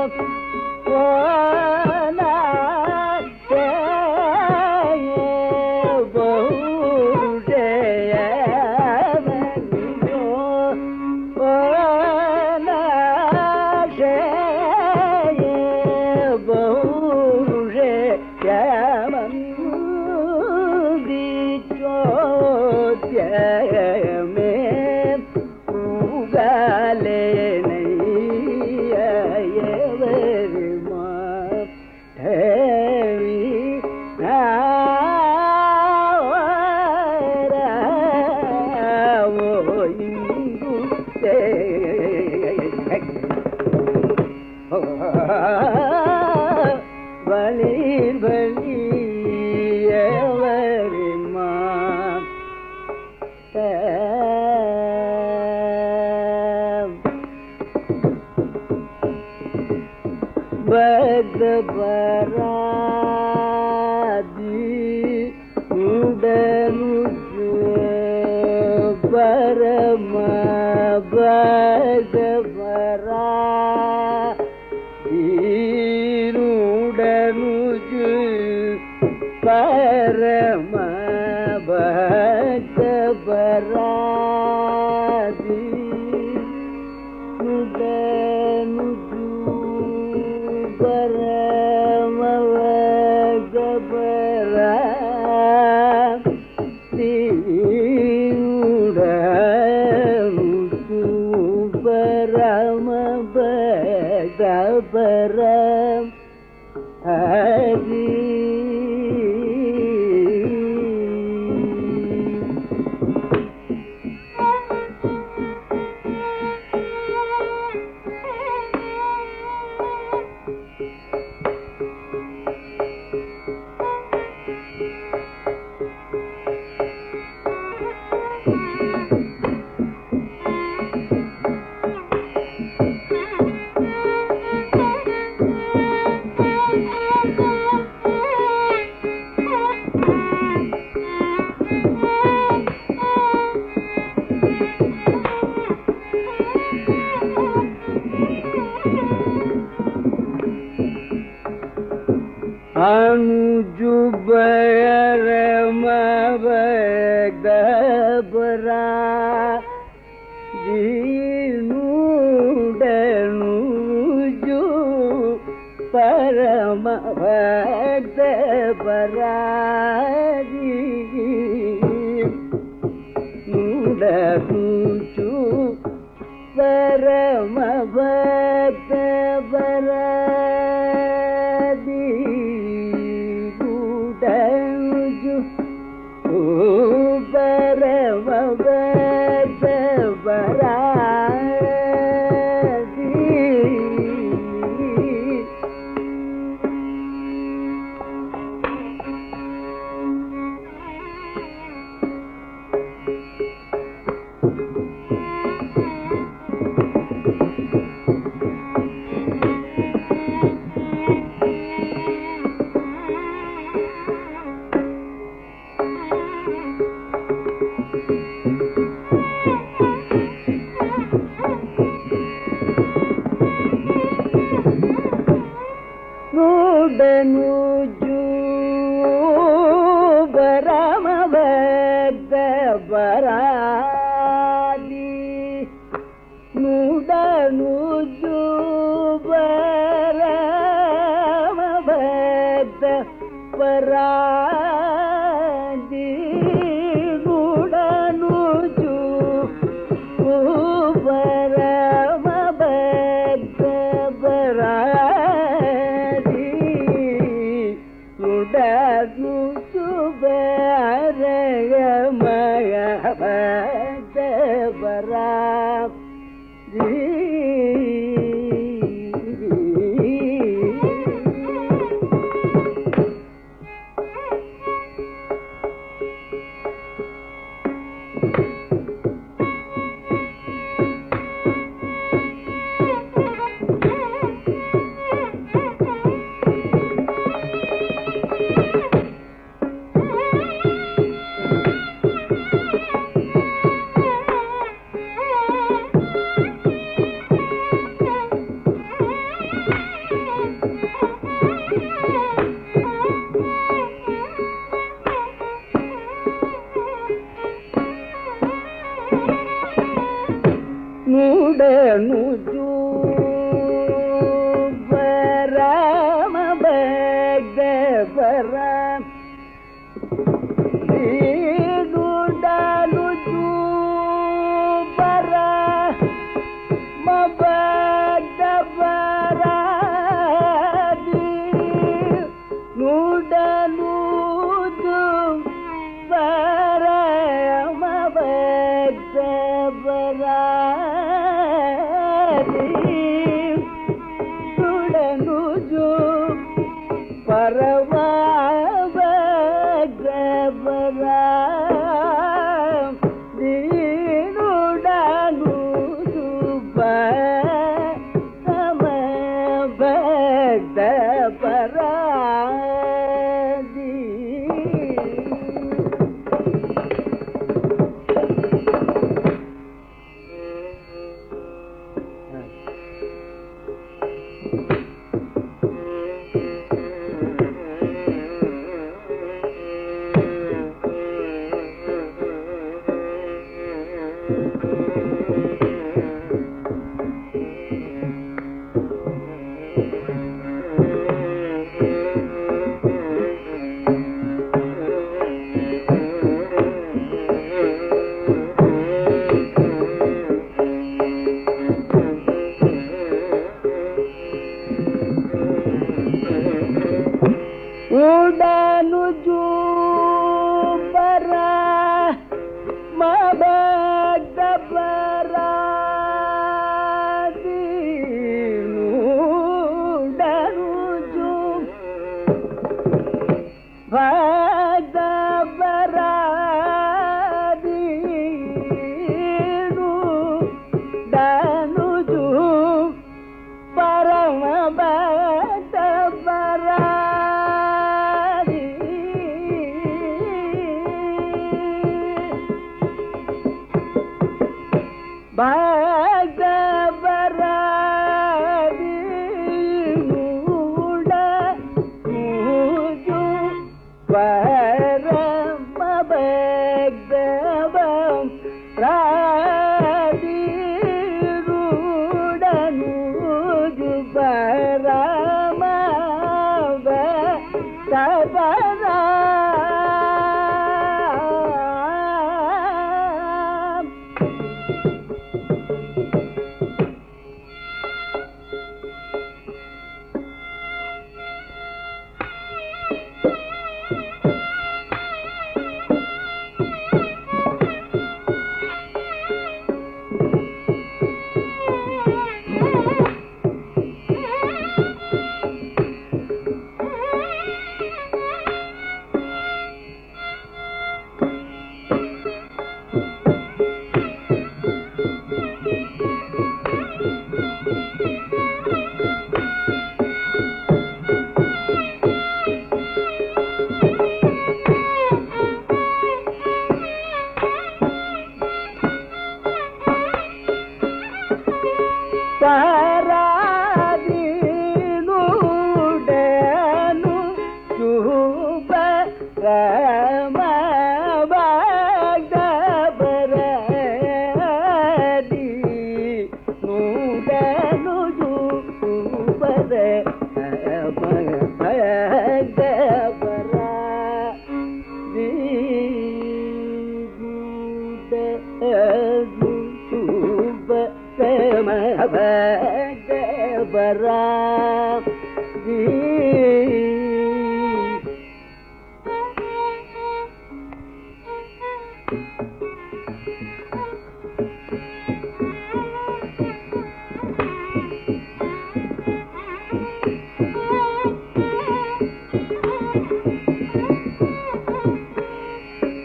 Speaker 1: பலி பலி எவரி பராதி உடனுஜு பரம பரா ஈருடனுஜு பரம பராதி உடனுஜு பரம பரா ஈருடனுஜு பரம பரம் ஹரி அனுஜுபரமபரா தீனுடனுஜு பரமபரதி நுடனுஜு பரமபரதி நூடனுஜு பரமபக்த பராதி நூடனுஜு பரமபக்த பராதி நூடனுஜு பரமபக்த பராதி நூடனுஜு பரமபக்த பராதி நூடனுஜு பரமபக்த பராதி நூடனுஜு பரமபக்த பராதி நூடனுஜு பரமபக்த பராதி நூடனுஜு பரமபக்த பராதி நூடனுஜு பரமபக்த பராதி நூடனுஜு பரமபக்த பராதி நூடனுஜு பக்த பராதி நூடனுஜு பரமபக்த பராதி பக்த பராதி நூடனுஜு பரமபக்த பராதி நூடனுஜு பரமபக்த பராதி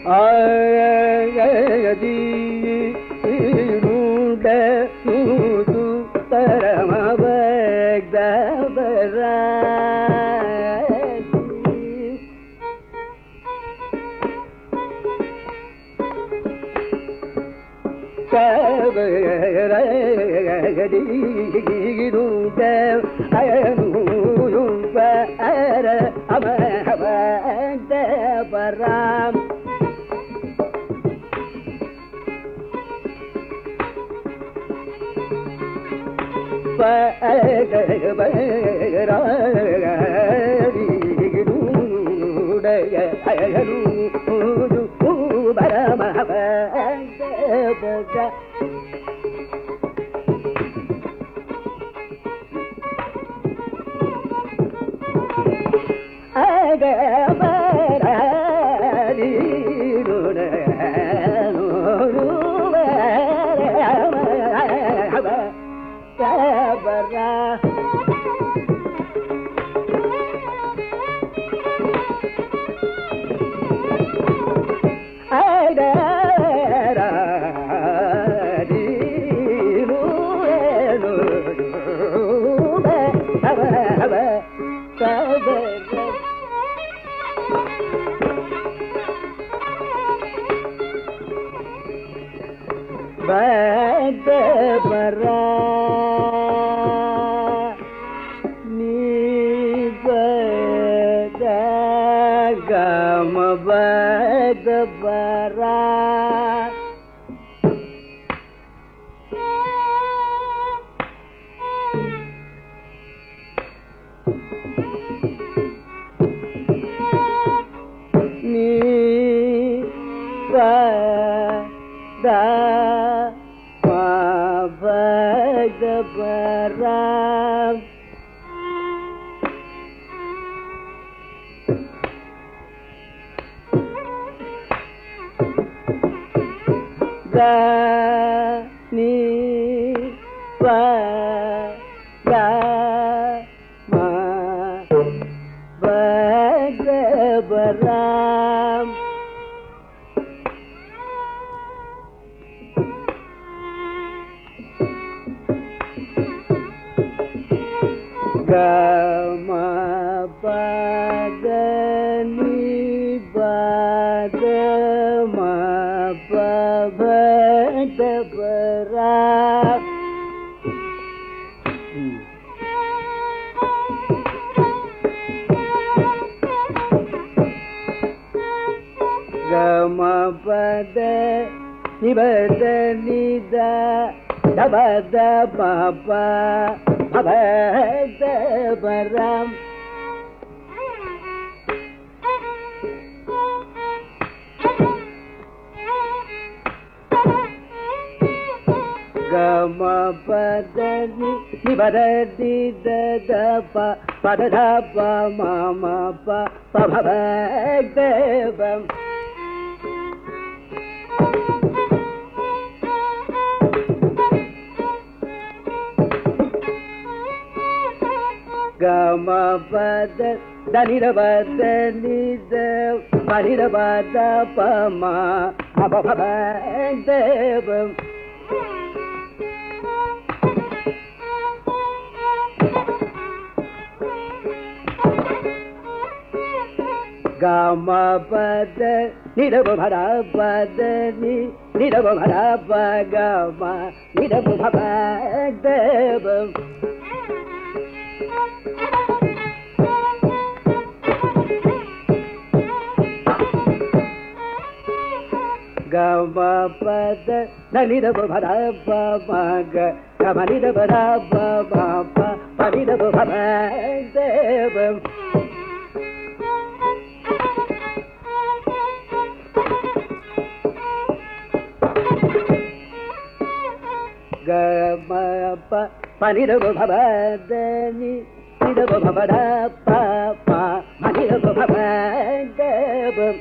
Speaker 1: ஆகதி நூட நூது பரமபக்தபரா கபரகதிருட அயனூயும் பர அமபக்தபராம் பரகதிருடைய அயனூயும் பரமபக்தபரா பக்தபரா நிபதகம பக்தபரா பத நிபத நித தபத பப பபதபரம் கம பத நிபத நித தப பத ப மம ப பபதபம் கம பத தனிரபத நித பனிரபத பம அபபதபம் கம பத நிரபர பத நிரபர பகம நிரபதபம் கம பத நிரபர பமக கம நிரபர பம பனிரபதபம் கம பனிரபதனி நிரபபத ப மனிரபதபம்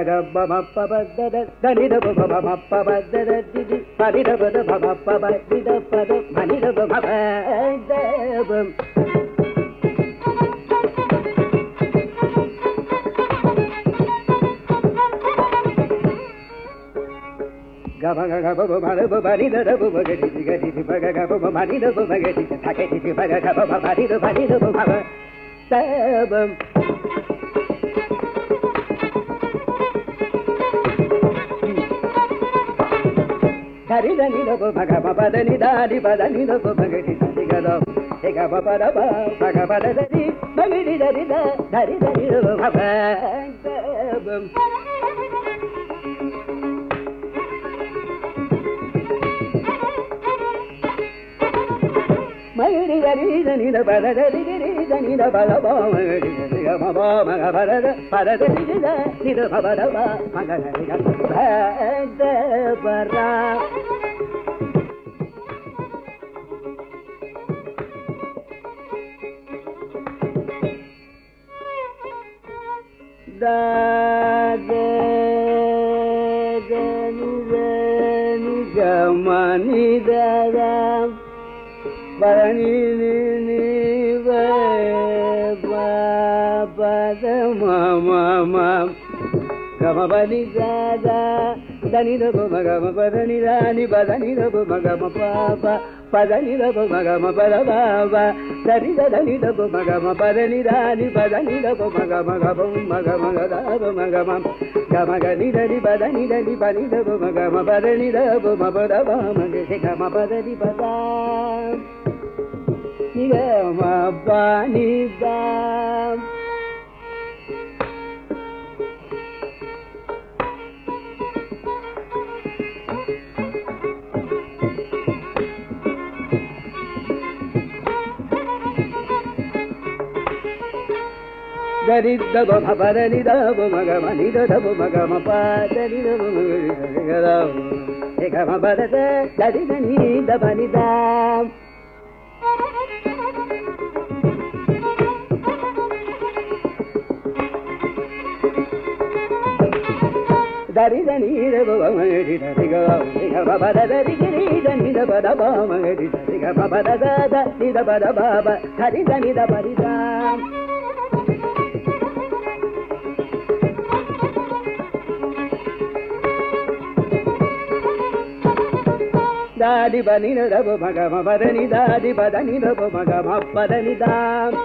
Speaker 1: Dadi bani da bu magama badani dadi badani da bu magama badani da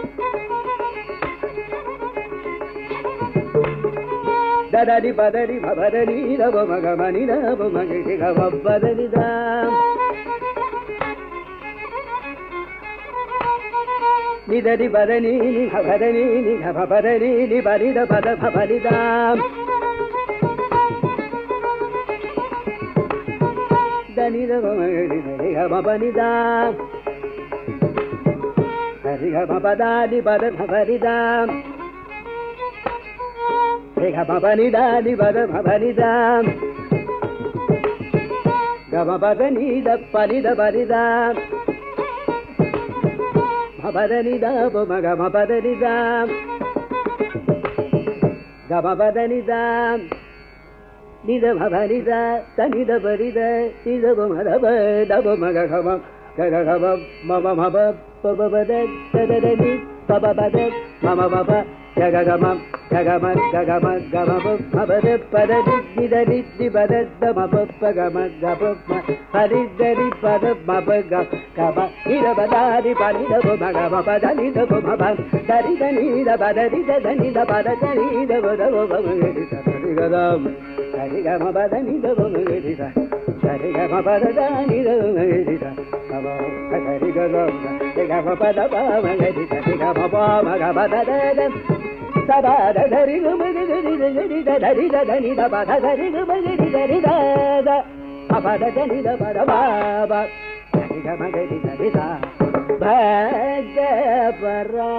Speaker 1: dadi badani badani da bu magama ni da bu magama gama badani da ni dadi badani ni badani ni gama badani ni bani da badani da Dani da bani da ga bani da Hari ga bada di bada bani da He ga bani da di bada bani da Ga bada ni da bani da bani da Bada ni da bo ma ga bada ni da Ga bada ni da Nida bhani da tani da bari da nida ma da ba da ba ma ga ma ma ma ba ba ba ba da da da ni ba ba ba da ma ma ba ba ga ga ma ga ma ba ba da pa da ni da ni ba da da ma ba pa ga ma pa di da ni pa da ma ba ga ma ni da ba da ni pa ni da ba ma ba da ni da ba ma ba da ni da ba da ni da ni da ba da ni da ba da ba ni da ga da Hari ga ma ba da ni da ba ma ga di da Hari ga ma ba da ni da ma ga di da Ba hari ga da Hari ga ma ba da ba ma ga di da Hari ga ma ba ma ga ba da da Sa ba da da ri ga ma ga di da da ri da ni da ba da ri ga ma ga di da ri da da Ma ba da ni da ba da ba ba Hari ga ma ga di da ri da Ba da ba ra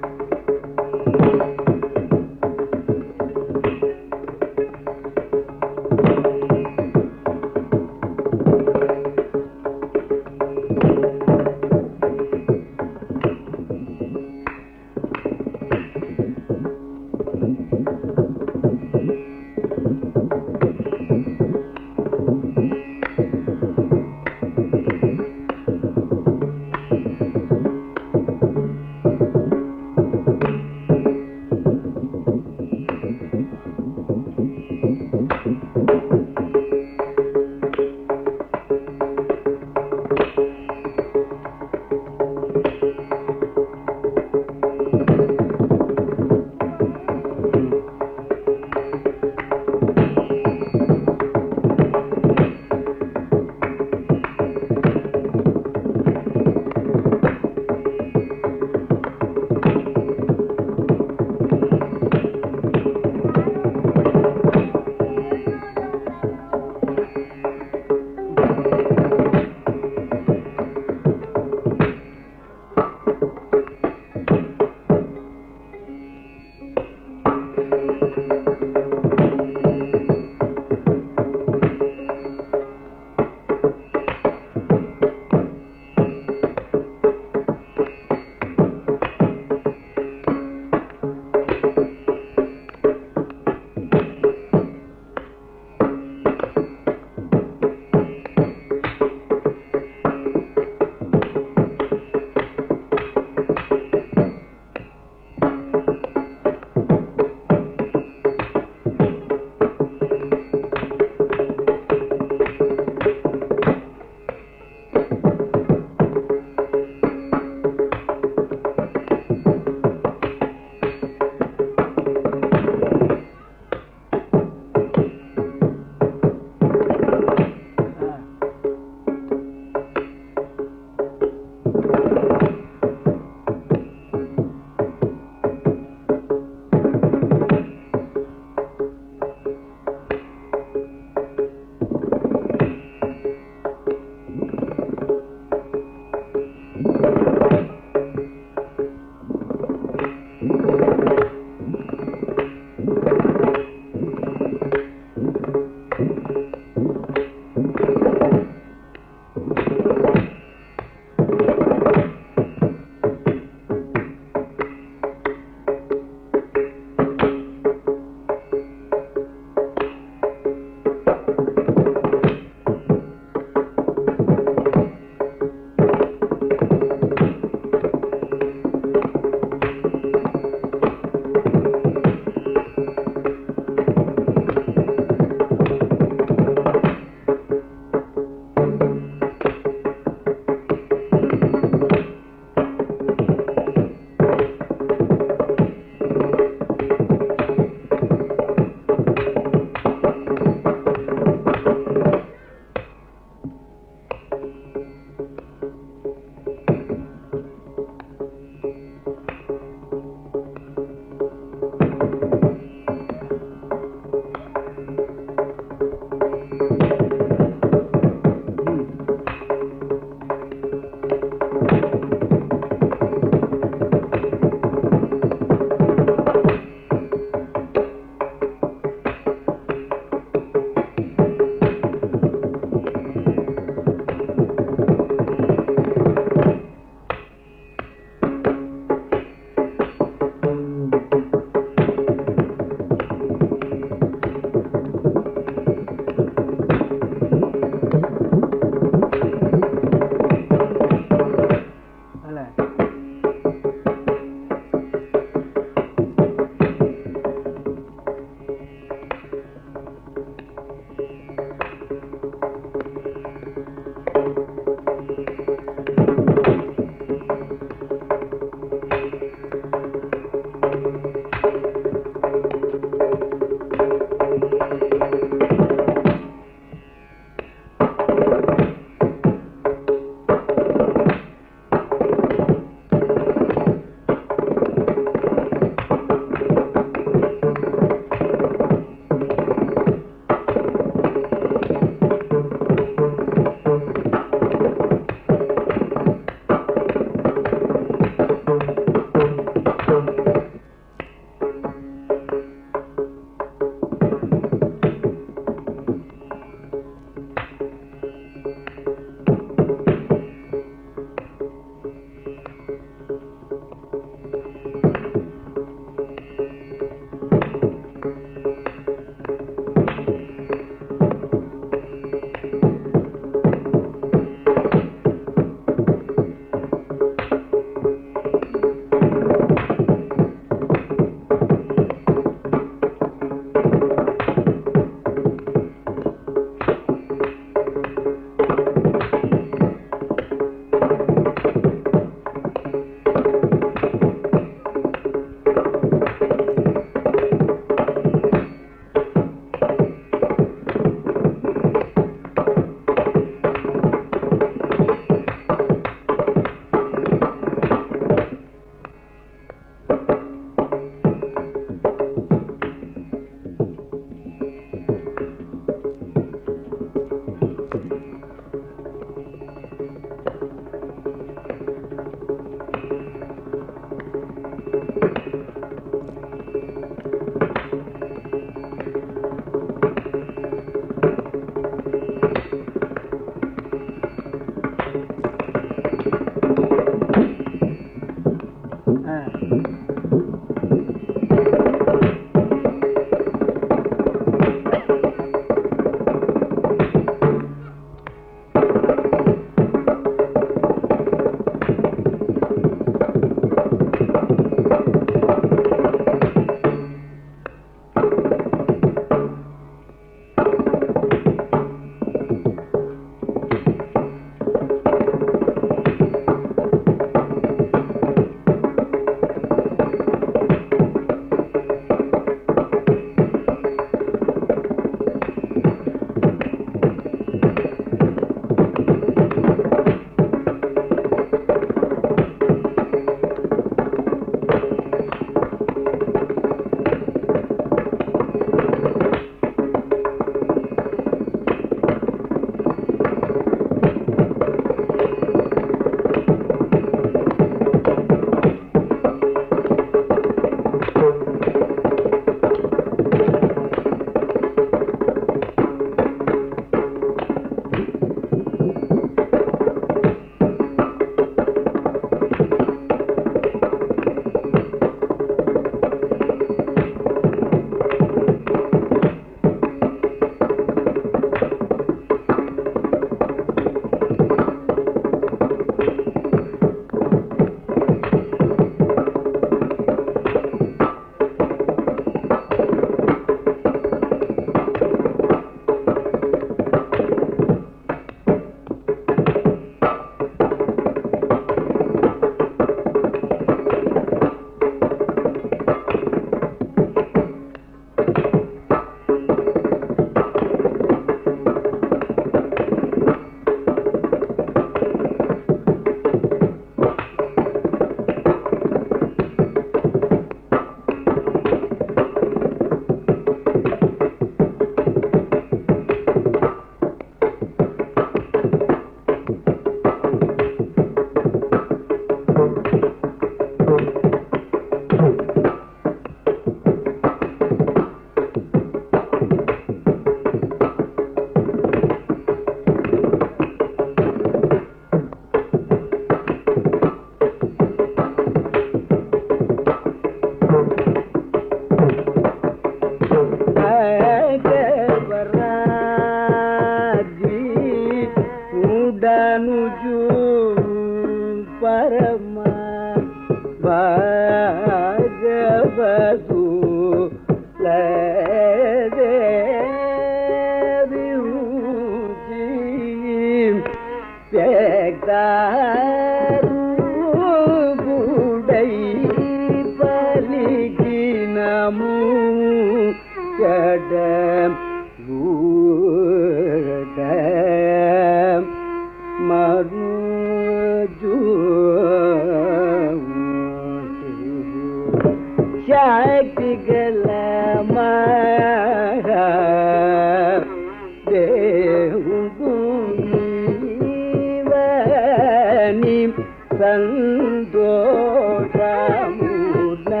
Speaker 1: ಸಂತೋಷ ಮೂರ್ನ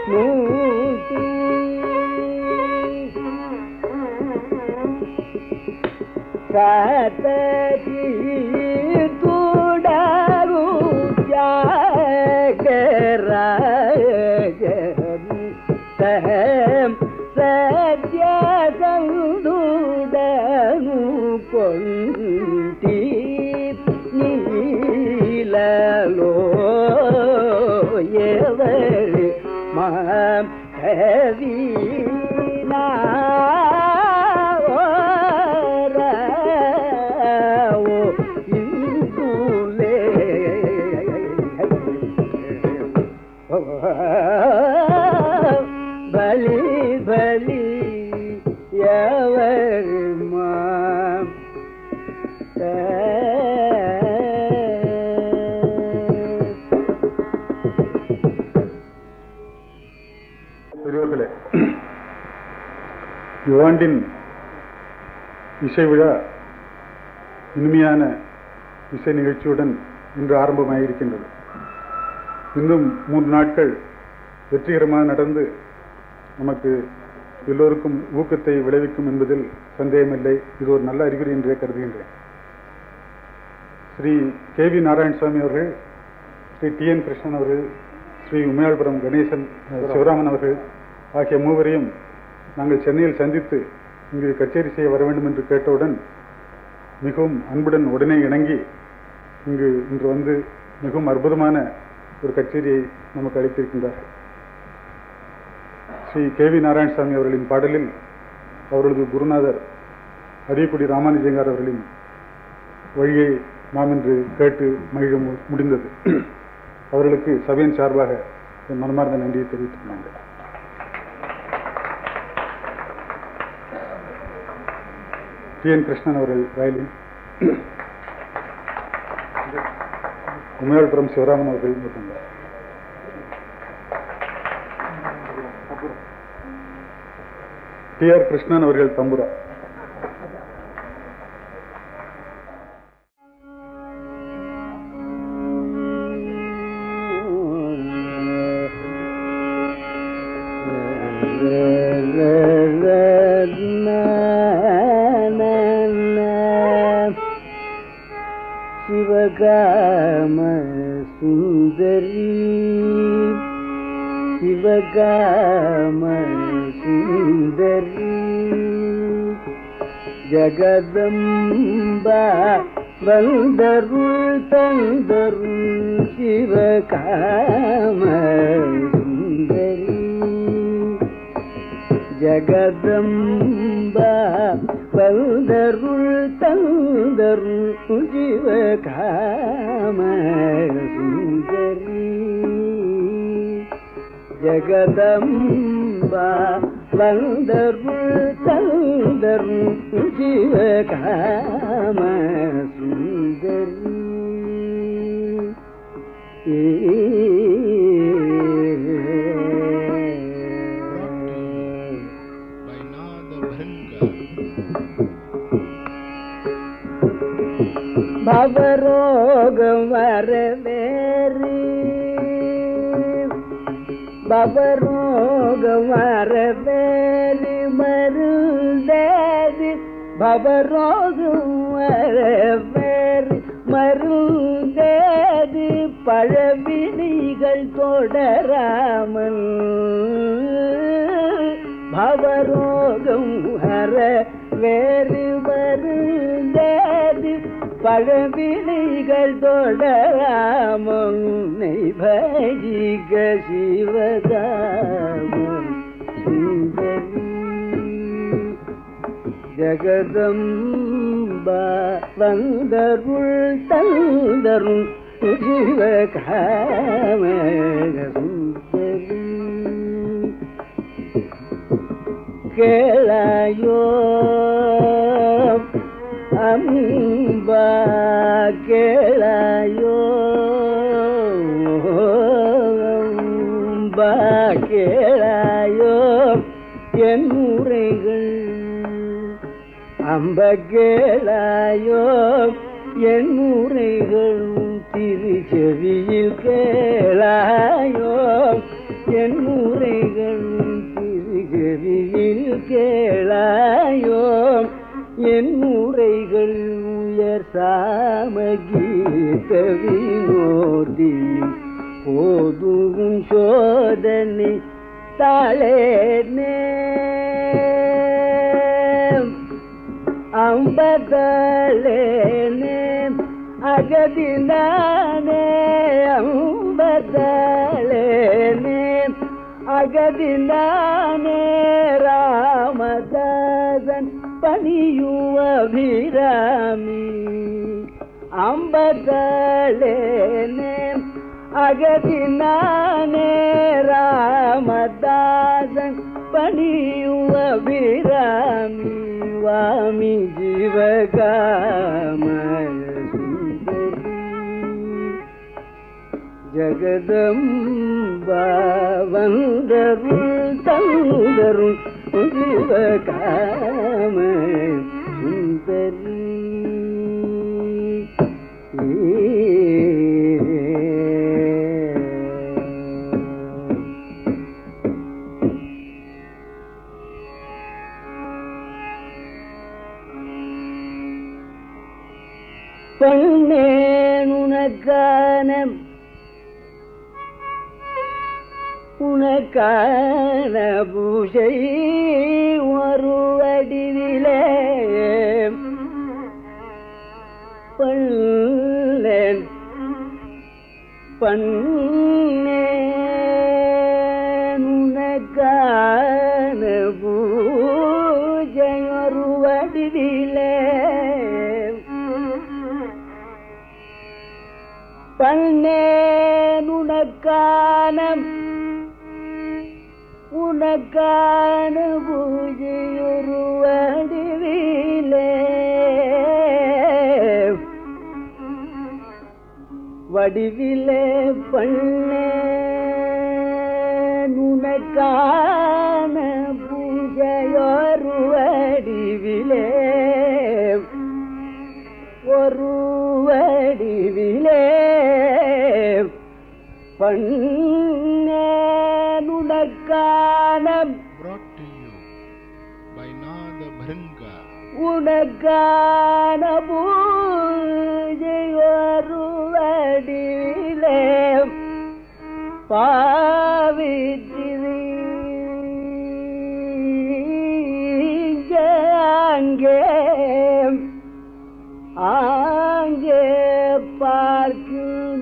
Speaker 1: மூட்டி காத்தடி துடரு தியாகராஜன் தம் சத்ய சந்துடனு கொண்டி நீலலோ எவரு மாம் கவினா பலி பலி எவர் மாம்
Speaker 2: பெரியவர்களே, இவ்வாண்டின் இசை விழா இனிமையான இசை நிகழ்ச்சியுடன் இன்று ஆரம்பமாயிருக்கின்றது. இன்னும் 3 நாட்கள் வெற்றிகரமாக நடந்து நமக்கு எல்லோருக்கும் ஊக்கத்தை விளைவிக்கும் என்பதில் சந்தேகமில்லை. இது ஒரு நல்ல அறிகுறி என்றே கருதுகின்றேன். ஸ்ரீ கே.வி. நாராயணசாமி அவர்கள், ஸ்ரீ டி.என். கிருஷ்ணன் அவர்கள், ஸ்ரீ உமையாள்புரம் கணேசன் சிவராமன் அவர்கள் ஆகிய மூவரையும் நாங்கள் சென்னையில் சந்தித்து இங்கு கச்சேரி செய்ய வர வேண்டும் என்று கேட்டவுடன் மிகவும் அன்புடன் உடனே இணங்கி இங்கு இன்று வந்து மிகவும் அற்புதமான ஒரு கச்சேரியை நமக்கு அளித்திருக்கின்றார்கள். ஸ்ரீ கே.வி. நாராயணசாமி அவர்களின் பாடலில் அவர்களது குருநாதர் அரியக்குடி ராமானுஜங்கார் அவர்களின் வழியை நாம் இன்று கேட்டு மகிழ முடிந்தது. அவர்களுக்கு சபையின் சார்பாக என் மனமார்ந்த நன்றியை தெரிவித்துக் கொண்டாங்க. டி.என். கிருஷ்ணன் அவர்கள் வயலின், உமையாள்புரம் சிவராமன் அவர்கள் மட்டும்தான். டி.ஆர். கிருஷ்ணன் அவர்கள் தம்புரா.
Speaker 1: சிவகாம சுந்தரி சிவகாம சுந்தரி ஜகதம்பா வந்தருள் தந்தருள் சிவகாம சுந்தரி ஜகதம்பா வந்தருள் தந்தருள் சிவகாம சுந்தரி ஜகதம்பா வந்தருள் தந்தருள் சிவகாம சுந்தரி பவரோகம் வரவேறு பவரோகம் வரவேறு மருந்தேது பவரோகம் வரவேறு மருந்தேது பழவினிகள் தொடராமல் பவரோகம் வரவேறு மருந்தேது பழவினைகள் தொடராமல் பஜிக சிவகாமம் சுந்தரி ஜகதம்பா வந்தருள் தந்தருள் சிவகாம சுந்தரி கேளாயோ அம்பா கேளாயோ அம்பா கேளாயோ என் முறைகள் அம்ப கேளாயோ என் முறைகள் திருச்செவியில் கேளாயோ என் முறைகளும் திருகதியில் கேளாயோ என் முறைகள் உயர் சாமகீத வினோதி போதும் சோதனை தாளேனே அம்பதலேனே அகதினானே அம்பதலேனே அகதினானே ராமதாசன் பணியுவபிராமி அம்பதலேனே அகதினானே ராமதாசன் பணியுவபிராமி வாமி ஜீவகாம ஜகதம்பா வந்தருள் தந்தருள் ஜீவகாம சுந்தரி பண்ணேன் உனக்கான பூஜை ஒரு வடிவிலே பண்ணேன் உனக்கான பூஜை ஒரு வடிவிலே பண்ணேன் உனக்கான பூஜையொரு வடிவிலே வடிவிலே பண்ணேன் உனக்கான பூஜையொரு வடிவிலே ஒரு வடிவிலே பண்ணேன் உனக்கான
Speaker 3: brought to you by Nada Bhringa
Speaker 1: உனக்கான பூஜை ஒரு வடிவிலே பாவித்திரி ஆங்கே பார்க்கின்ற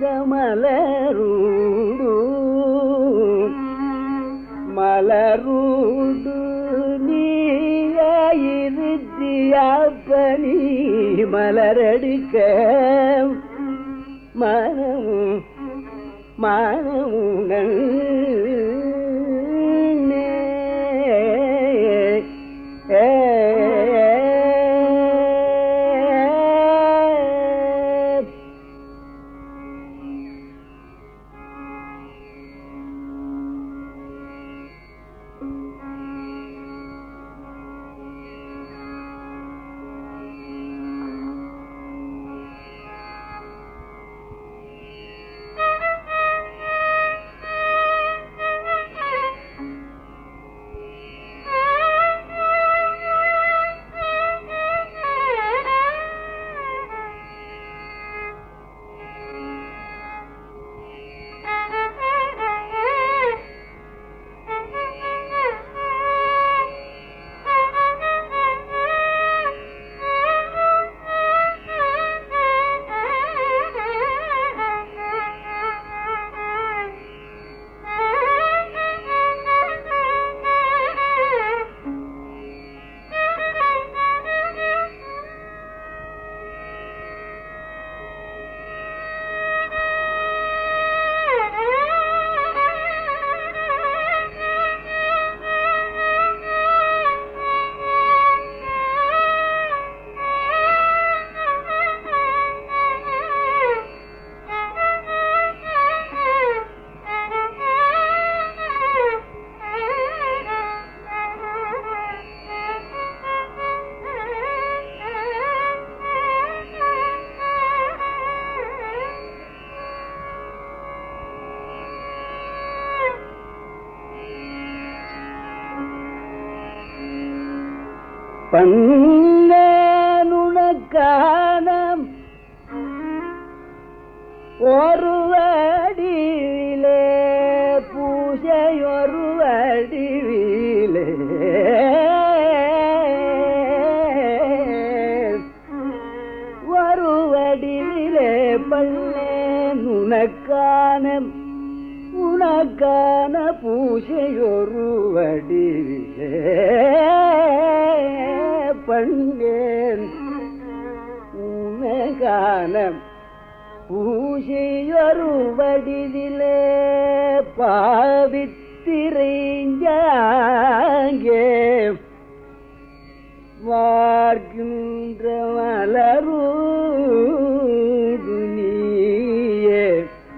Speaker 1: மலரூடு நீருத்தியாப்பனி மலரடிக்க மனமுடன் பண்ணேனுனக்கான ஒரு வடிவிலே பூஜையொரு வடிவிலே ஒரு வடிவிலே பண்ணேன் உனக்கான பூஜையொரு வடிவிலே பண்ணேன் உனக்கான பூஜையொரு வடிவிலே பாவித்திரைஞ்சாங்கே வார்க்கின்ற மலரூது நீயே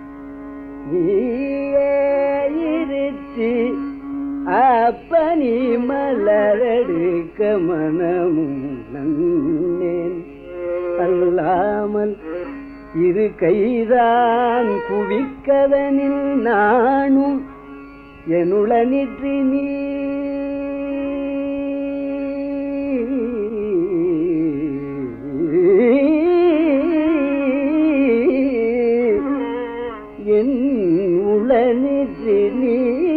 Speaker 1: இருத்தி அப்பனி மலரெடுக்க மனமும் நன்னேன் அல்லாமல் இரு கைதான் குவிக்கதனில் நானும் என்னுளனிற்றி நீ என் உளனிற்றி நீ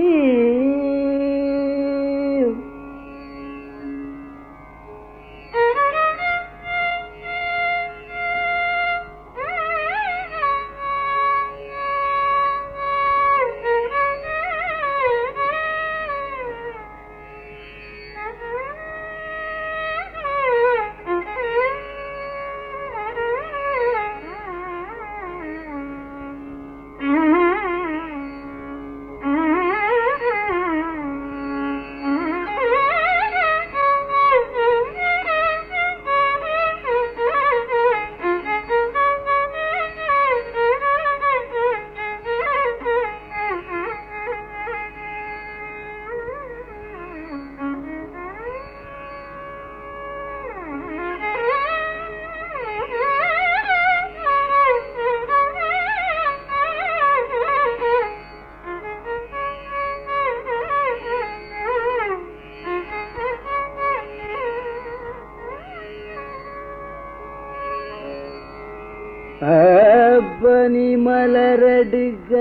Speaker 1: அப்பனி மலரடுக்க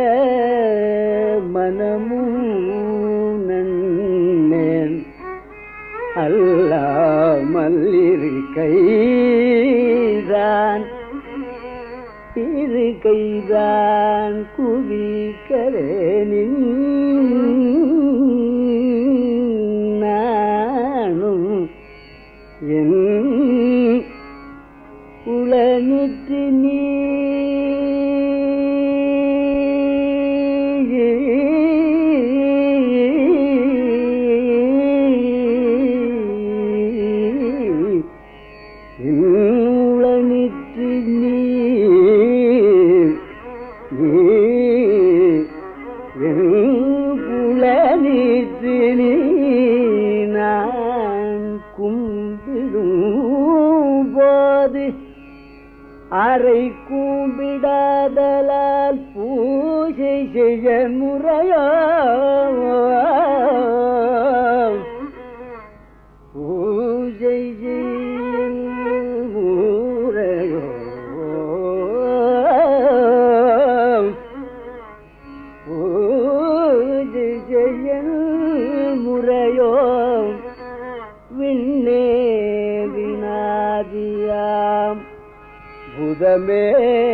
Speaker 1: மனமும் நன்னேன் அல்லாமல் இரு கைதான் குவிக்கலேனின் நானும் என் உளனிட்டு நீ உளனிட்டு நீ உளனிட்டு நீ நான் கும்பிடும் போது அரை கூம்பிடாதலால் பூஜை செய்ய முறையோ பூஜை செய்ய முறையோ பூஜை செய்ய முறையோ விண்ணே வினாதியாம் புதமே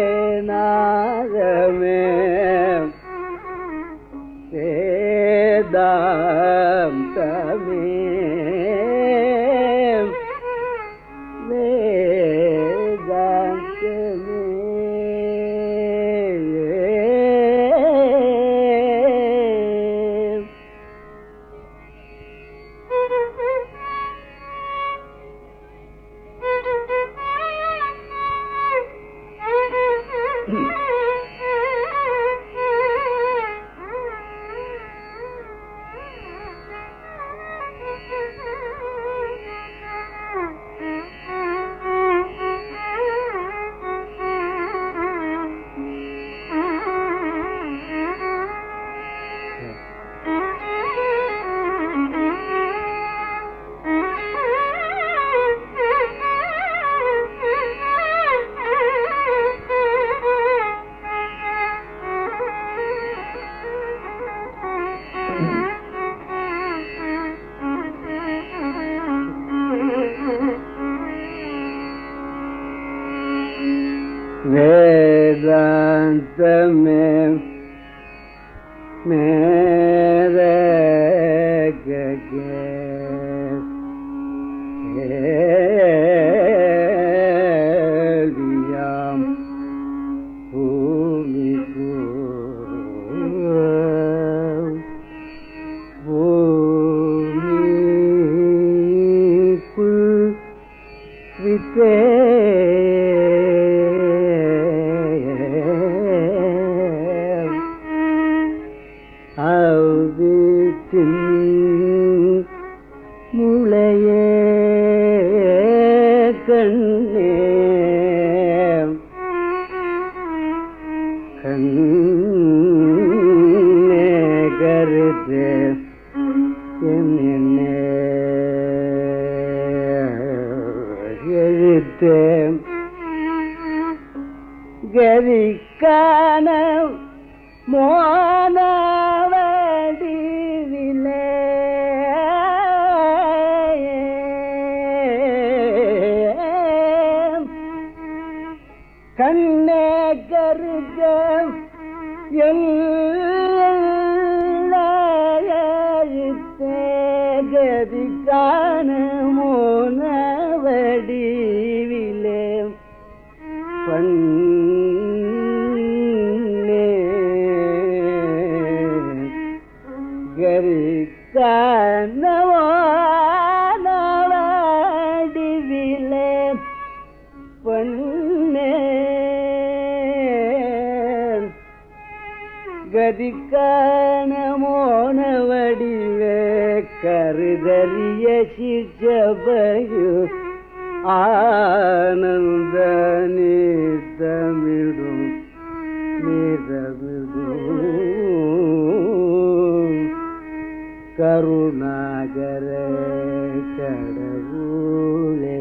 Speaker 1: நாகமே வேதாந்தமே வேதாந்தமே கேள்வியாம் பூமிக்குள் வித்தே முளையே கண்ணே கண்ணே கருத்து என்ன எழுத்து கரிக்கான மோனவடிவிலே கண்ணே கருக எழுத்தே கரிக்கான மோனவடிவிலே கரிக்கானவடிவிலே பொன்னே கதிக்கான மோனவடிவே கருதறிய சிச்சபையு ஆனந்த நீத்தமிடும் கருணாகர கடவுளே.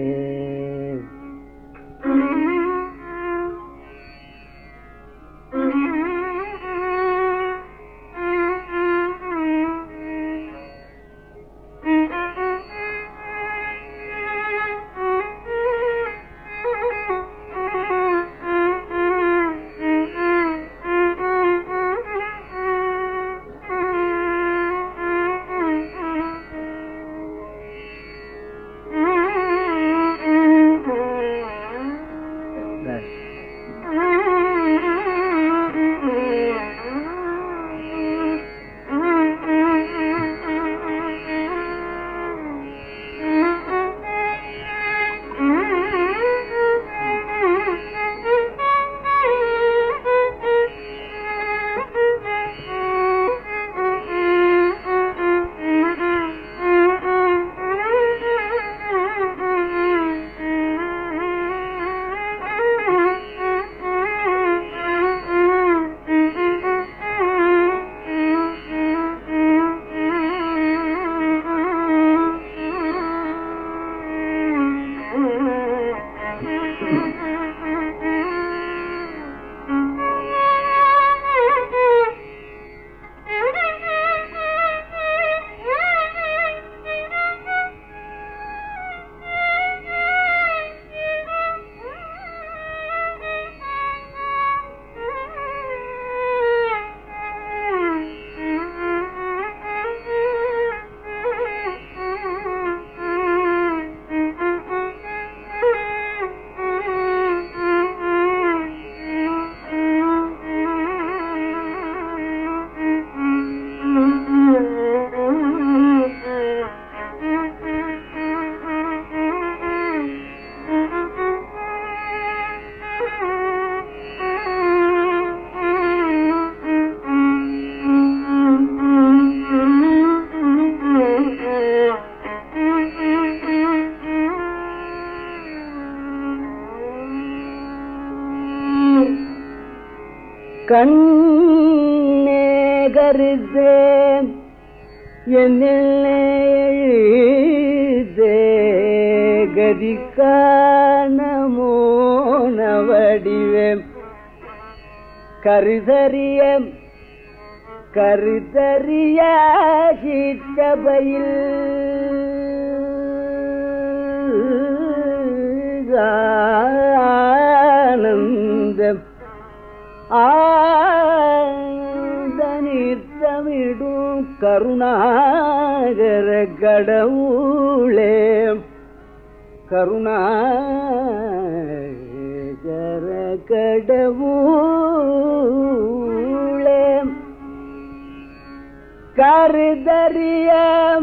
Speaker 1: கண்ணே கருதே என்னெழுதே கதிக்கான மோனவடிவே கருதறிய கருதறிய சித்தபையில் ஆனந்தம் ஆதனித்தமிடும் கருணாகர கருணாகர கடவுளே கருணாகர கடவுளே கருதரியம்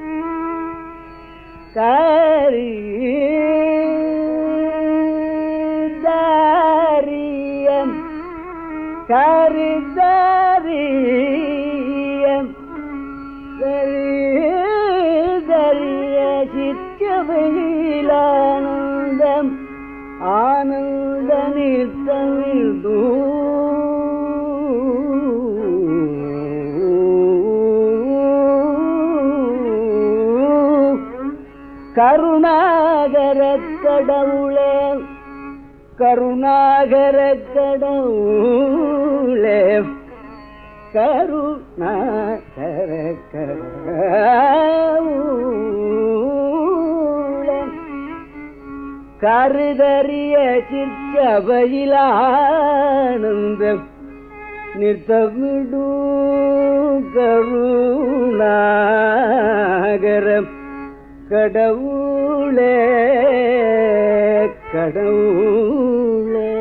Speaker 1: கருதரியம் கருதரியம் கருதரிய சிற்றவையிலானந்தம் ஆனந்த நிறுத்தமிழ்தூ கருணாகர கடவுளே கருணாகர கடவுளே கருணாகர கடவுளே கருதறிய சிற்றவையிலானந்தம் நிறுத்தமிடு கருணாகரம் கடவுளே கடவுளே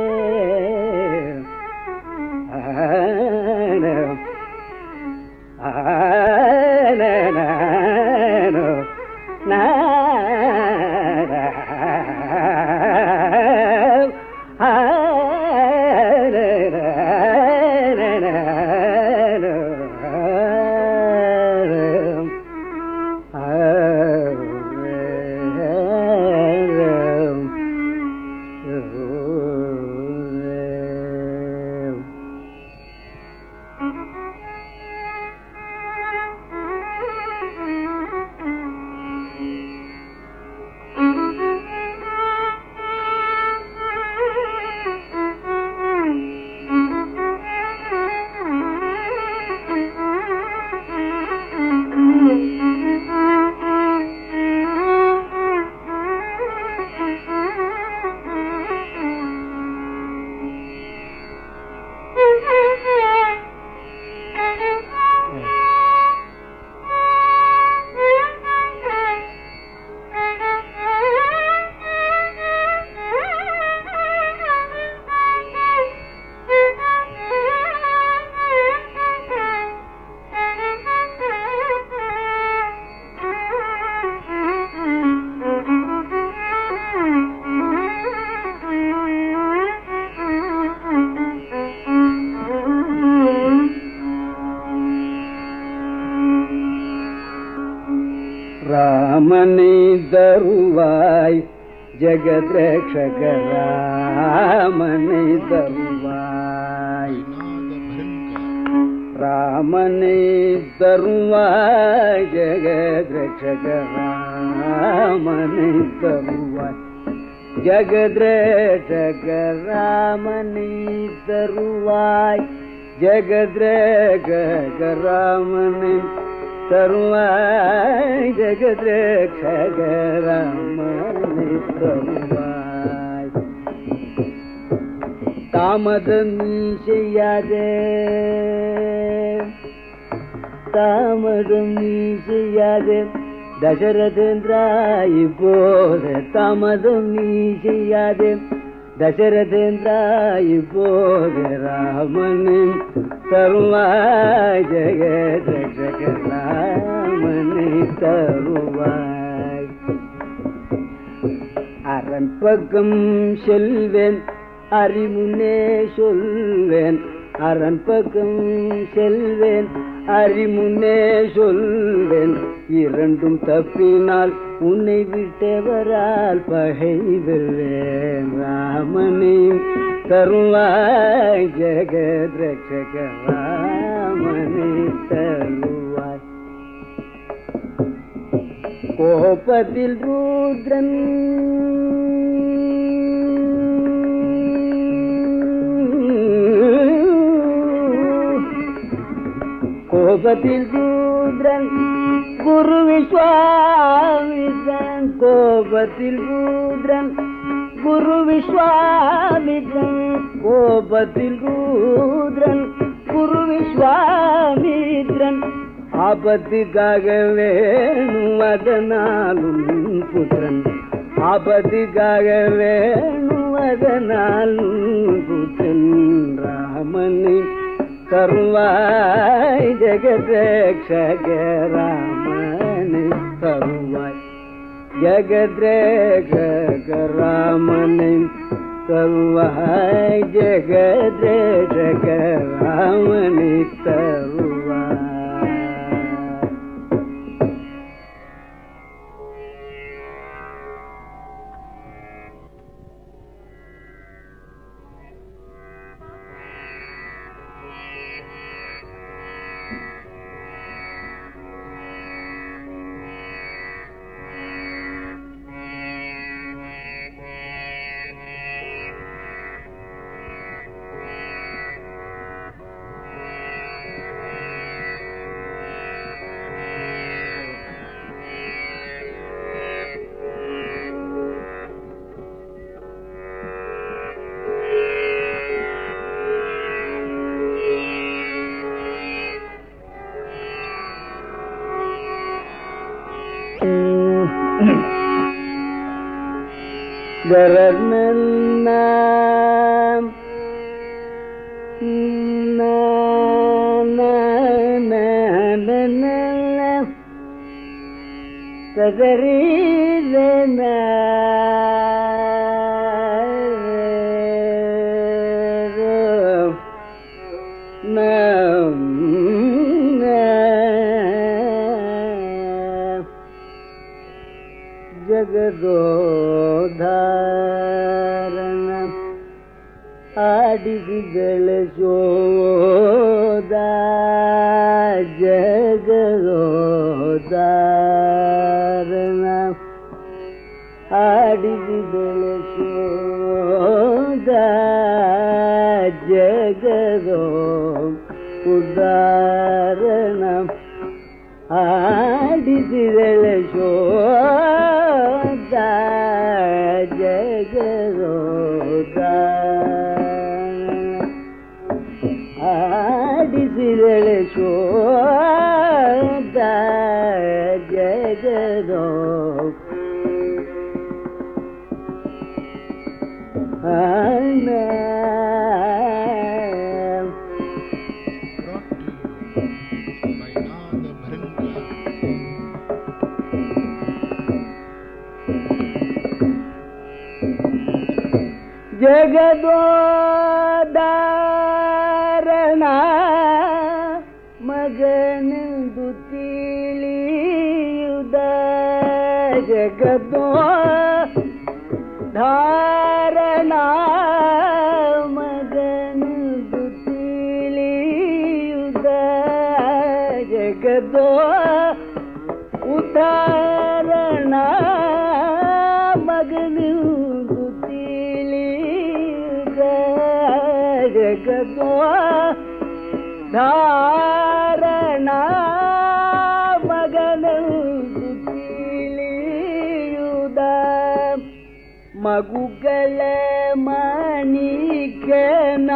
Speaker 1: ராமனை தருவாய் ஜெகத்ரக்ஷக ராமனை தருவாய் ராமனை தருவாய் ஜெகத்ரக்ஷக ராமனை தருவாய் ஜெகத்ரக்ஷக ராமனை தருவாய் ஜெகத்ரக்ஷக ராமனை தருவாய் ஜெகத்ரக்ஷக ராமனை தருவாய் தாமதம் செய்யாதே தாமதம் செய்யாதே தசரதேந்திரா இப்போது தாமதம் செய்யாதே தசரதேந்திரா இப்போது ராமனின் தருவாய் ஜெகத்ரக்ஷக ராமனை தருவாய் அரண் பக்கம் செல்வேன் அறிமுன்னே சொல்வேன் அரண் பக்கம் செல்வேன் அறிமுன்னே சொல்வேன் இரண்டும் தப்பினால் உன்னை விட்டவரால் பகை வெல்வேன் ராமனை தருவாய் ஜெகத்ரக்ஷக ராமனை தருவாய் கோபத்தில் ரூத்ரன் கோபத்தில் ரூத்ரன் குரு விஸ்வாமித்ரன் கோபத்தில் ரூத்ரன் குரு விஸ்வாமித்ரன் கோபத்தில் ரூத்ரன் குரு விஸ்வாமித்ரன் ஆபத்துக்காக வேணும் அதனாலும் புத்திரன் ஆபத்துக்காக வேணும் அதனாலும் புத்திரன் ராமனை தருவாய் ஜெகத்ரேக்ஷக ராமனை தருவாய் ஜெகத்ரேக்ஷக ராமனை தருவாய் ஜெகத்ரேக்ஷக ராமனை தருவாய். ಜಗದೋಧಾರಣ ಆಡಿಸಿಗಳ ಶೋಧ ಜಗದೋಧಾರಣ ಆಡಿಸಿಗಳ ಶೋಧ ಜಗದೋ ಉದಾಹರಣ ಆಡಿಸಿದಳ ಶೋಧ ಜಗದೋದ ಆಡಿಸಿದಳ ಶೋಧ ಜಗದೋ ಜಗದೋದಾರಣ ಮಗನೆಂದು ತಿಳಿಯುದ ಜಗದೋದಾರಣ ಮಗನೆಂದು ತಿಳಿಯುದ ಜಗದೋ ಉದಾಹರಣ ಮಗನೆಂದು ಜಗದೋ ಧಾರಣ ಮಗನೆಂದು ತಿಳಿಯುದ ಮಗುಗಳ ಮಾಣಿಕ್ಯನ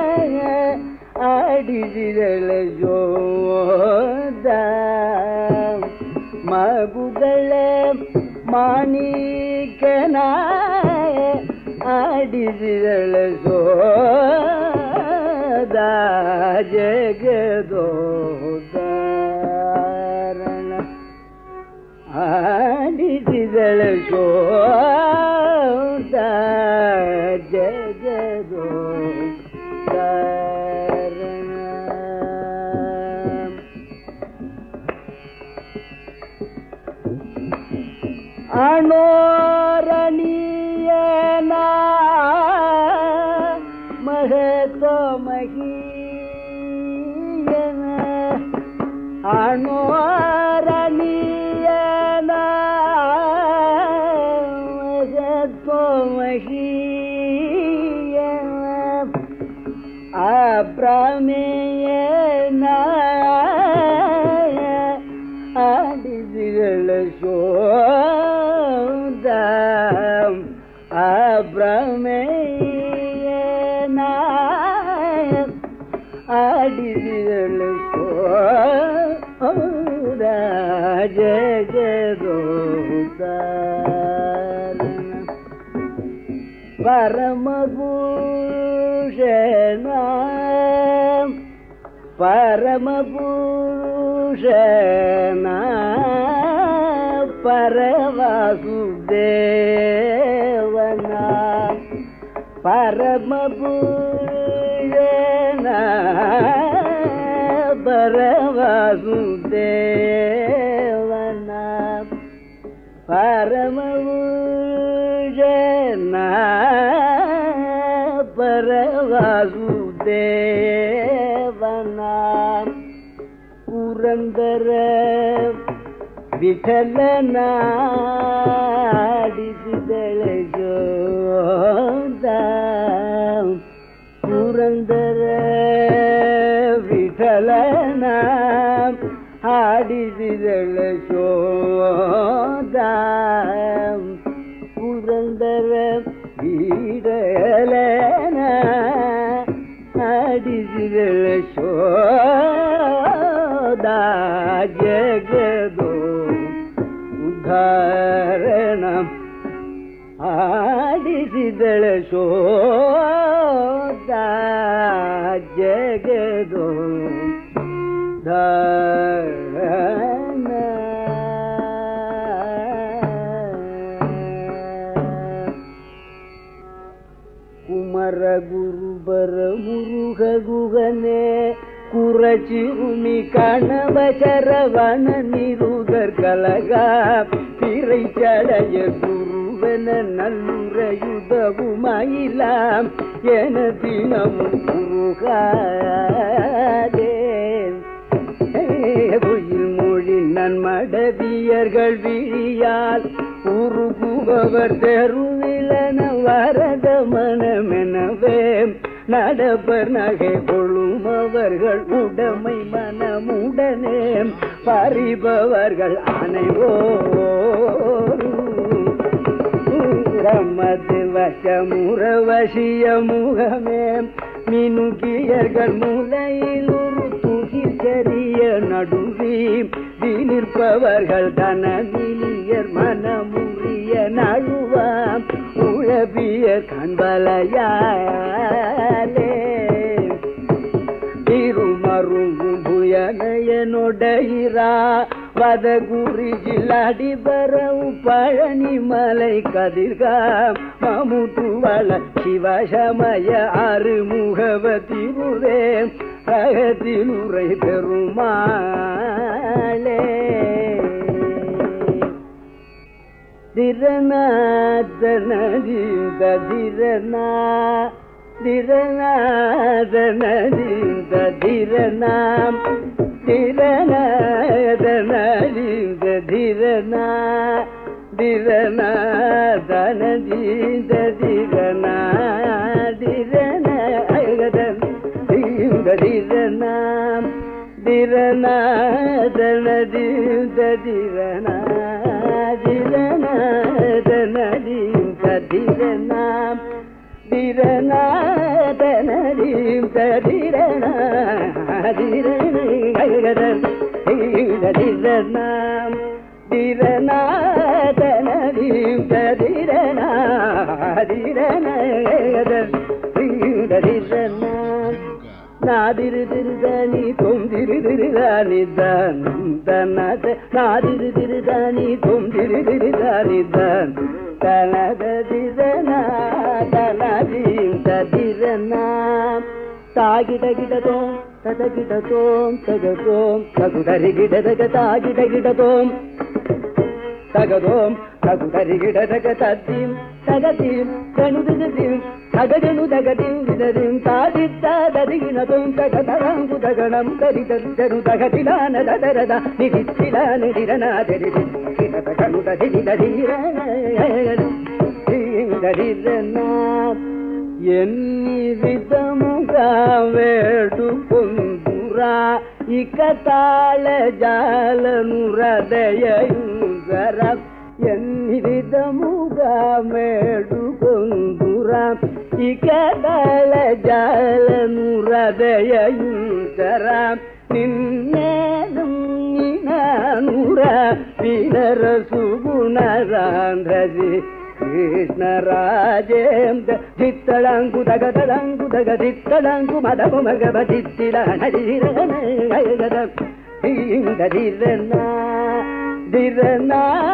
Speaker 1: ಆಡಿಸಿದಳ ಜೋದ ಮಗುಗಳ ಮಾಣಿಕ್ಯನ ಆಡಿಸಿದಳ ಸೋದ ಜಗದೋದಾರಣ ಆಡಿಸಿದಳ ಸೋದ ಜಗದೋದಾರಣ ಅಣೋರಣೀಯನ ಮಹೀಯನ ಅಣೋರಣೀಯನ ಮಹೀಯನ ಅಪ್ರಮೇಯನ ಆಡಿಸಿದಳ ಶೋಧ ಅಪ್ರಮೇಯನ ಆಡಿಸಿದಳ ಶೋಧ ஜகதோதாரண பரமபூஷண பரமபூஷண பரவாசுதேவன பரமபூஷண பரவாசுதேவன பரமபூஷண பரவாசுதேவன புரந்தர விட்டலனாடிசிதழ ஜோத புரந்தர விட்டலன ஆடிசிதழ ஜோத புரந்தர விட்டலன ஆடிசிதழ ஜோத ஜகதோ உதாரணம் ஆடிசிதழ சோத ஜகதோ தாரண குமர குருபர முருக குகனே குறச்சிறுமி கணவ சரவண நிருதர் கலக பிறை சடைய குருவன நல்லுரையுதவுமாயிலாம் என தினமும் குருகாதே குயில் மொழி நன்மடவியர்கள் விழியால் உருகுபவர் தெருவிலன வரத மனமெனவே நடப்பர் நகை கொள்ளும் அவர்கள் உடமை மனமுடனே பறிபவர்கள் அனைவோரமது வசமுற வசிய முகமே மினுக்கியர்கள் முலையில் ஒரு துகில் சரிய நடுவி நிற்பவர்கள் தனமிலியர் மனமுறிய நழுவாம் உழவிய கண்பலையாலே திருமருங்கும் புயனையனொடையிரா வத குறிஜில் அடிபரவு பழனி மலை கதிர்கா மமுட்டுவள சிவசமய அருமுகவ திருவே ரகத்திலுரை பெருமாளே திரணாதனதி ததிரணா திரணாதனதி ததிரணாம் திரணாதனதி ததிரணா திரணாதனதி ததிரணா திரணாதன திரணாம் திரணாதனதி ததிரணா திரணாதனதி ததிரணாம் திரணாதனதி ததிரணா திரணாம் திரணாதனதி ததிரணா திரணாம் நாதிரு திருதானி தொந்திரு திருதானி தனம் தனத நாதிரு திருதானி தொந்திரு திருதானி தன் தனத திரணா தனதீம் ததிரணா தாகிட கிடதோம் தத கிடதோம் தகதோம் தகுதரி கிடதக தாகிட கிடதோம் தகதோம் தகுதரி கிடதக தத்தீம் தகதீம் கணுதுதீம் தகஜனு தகதீம் விததீம் தாதித்தததிகினதோம் தகதராங்கு தகணம் தரிதரு தகதிலான ததரத நிதித்திலான நிரனா தெரிதி கிடதகனு ததிததிரனா ఎన్ని విధముగా వేడుకొందురా ఇక తాళ జాలను హృదయుగర ఎన్ని విధముగా వేడుకొందురా ఇక తాళ జాలను హృదయుగర నిన్నే ನೂರ ವೀನರ ಸುಗುಣರಾಂಧ್ರಜಿ ಕೃಷ್ಣ ರಾಜೇಂದ್ರ ದಿತ್ತಳಂಕು ದಗ ದಿತ್ತಳಂಕು ಮದಗು ಮಗಬ ದಿತ್ತಿಲ ನದಿರನ ಧಿರನ ಧಿರನ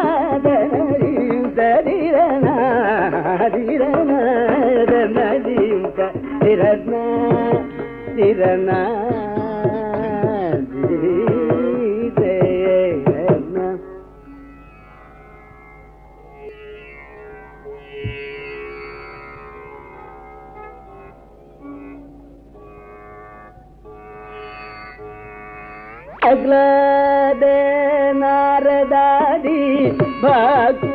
Speaker 1: ಧಿರನ ಧಿರನ ನದೀಂಕ ಧಿರನ ಧಿರನ ಅಗ್ಲದೆ ನಾರದಾದಿ ಭಕ್ತ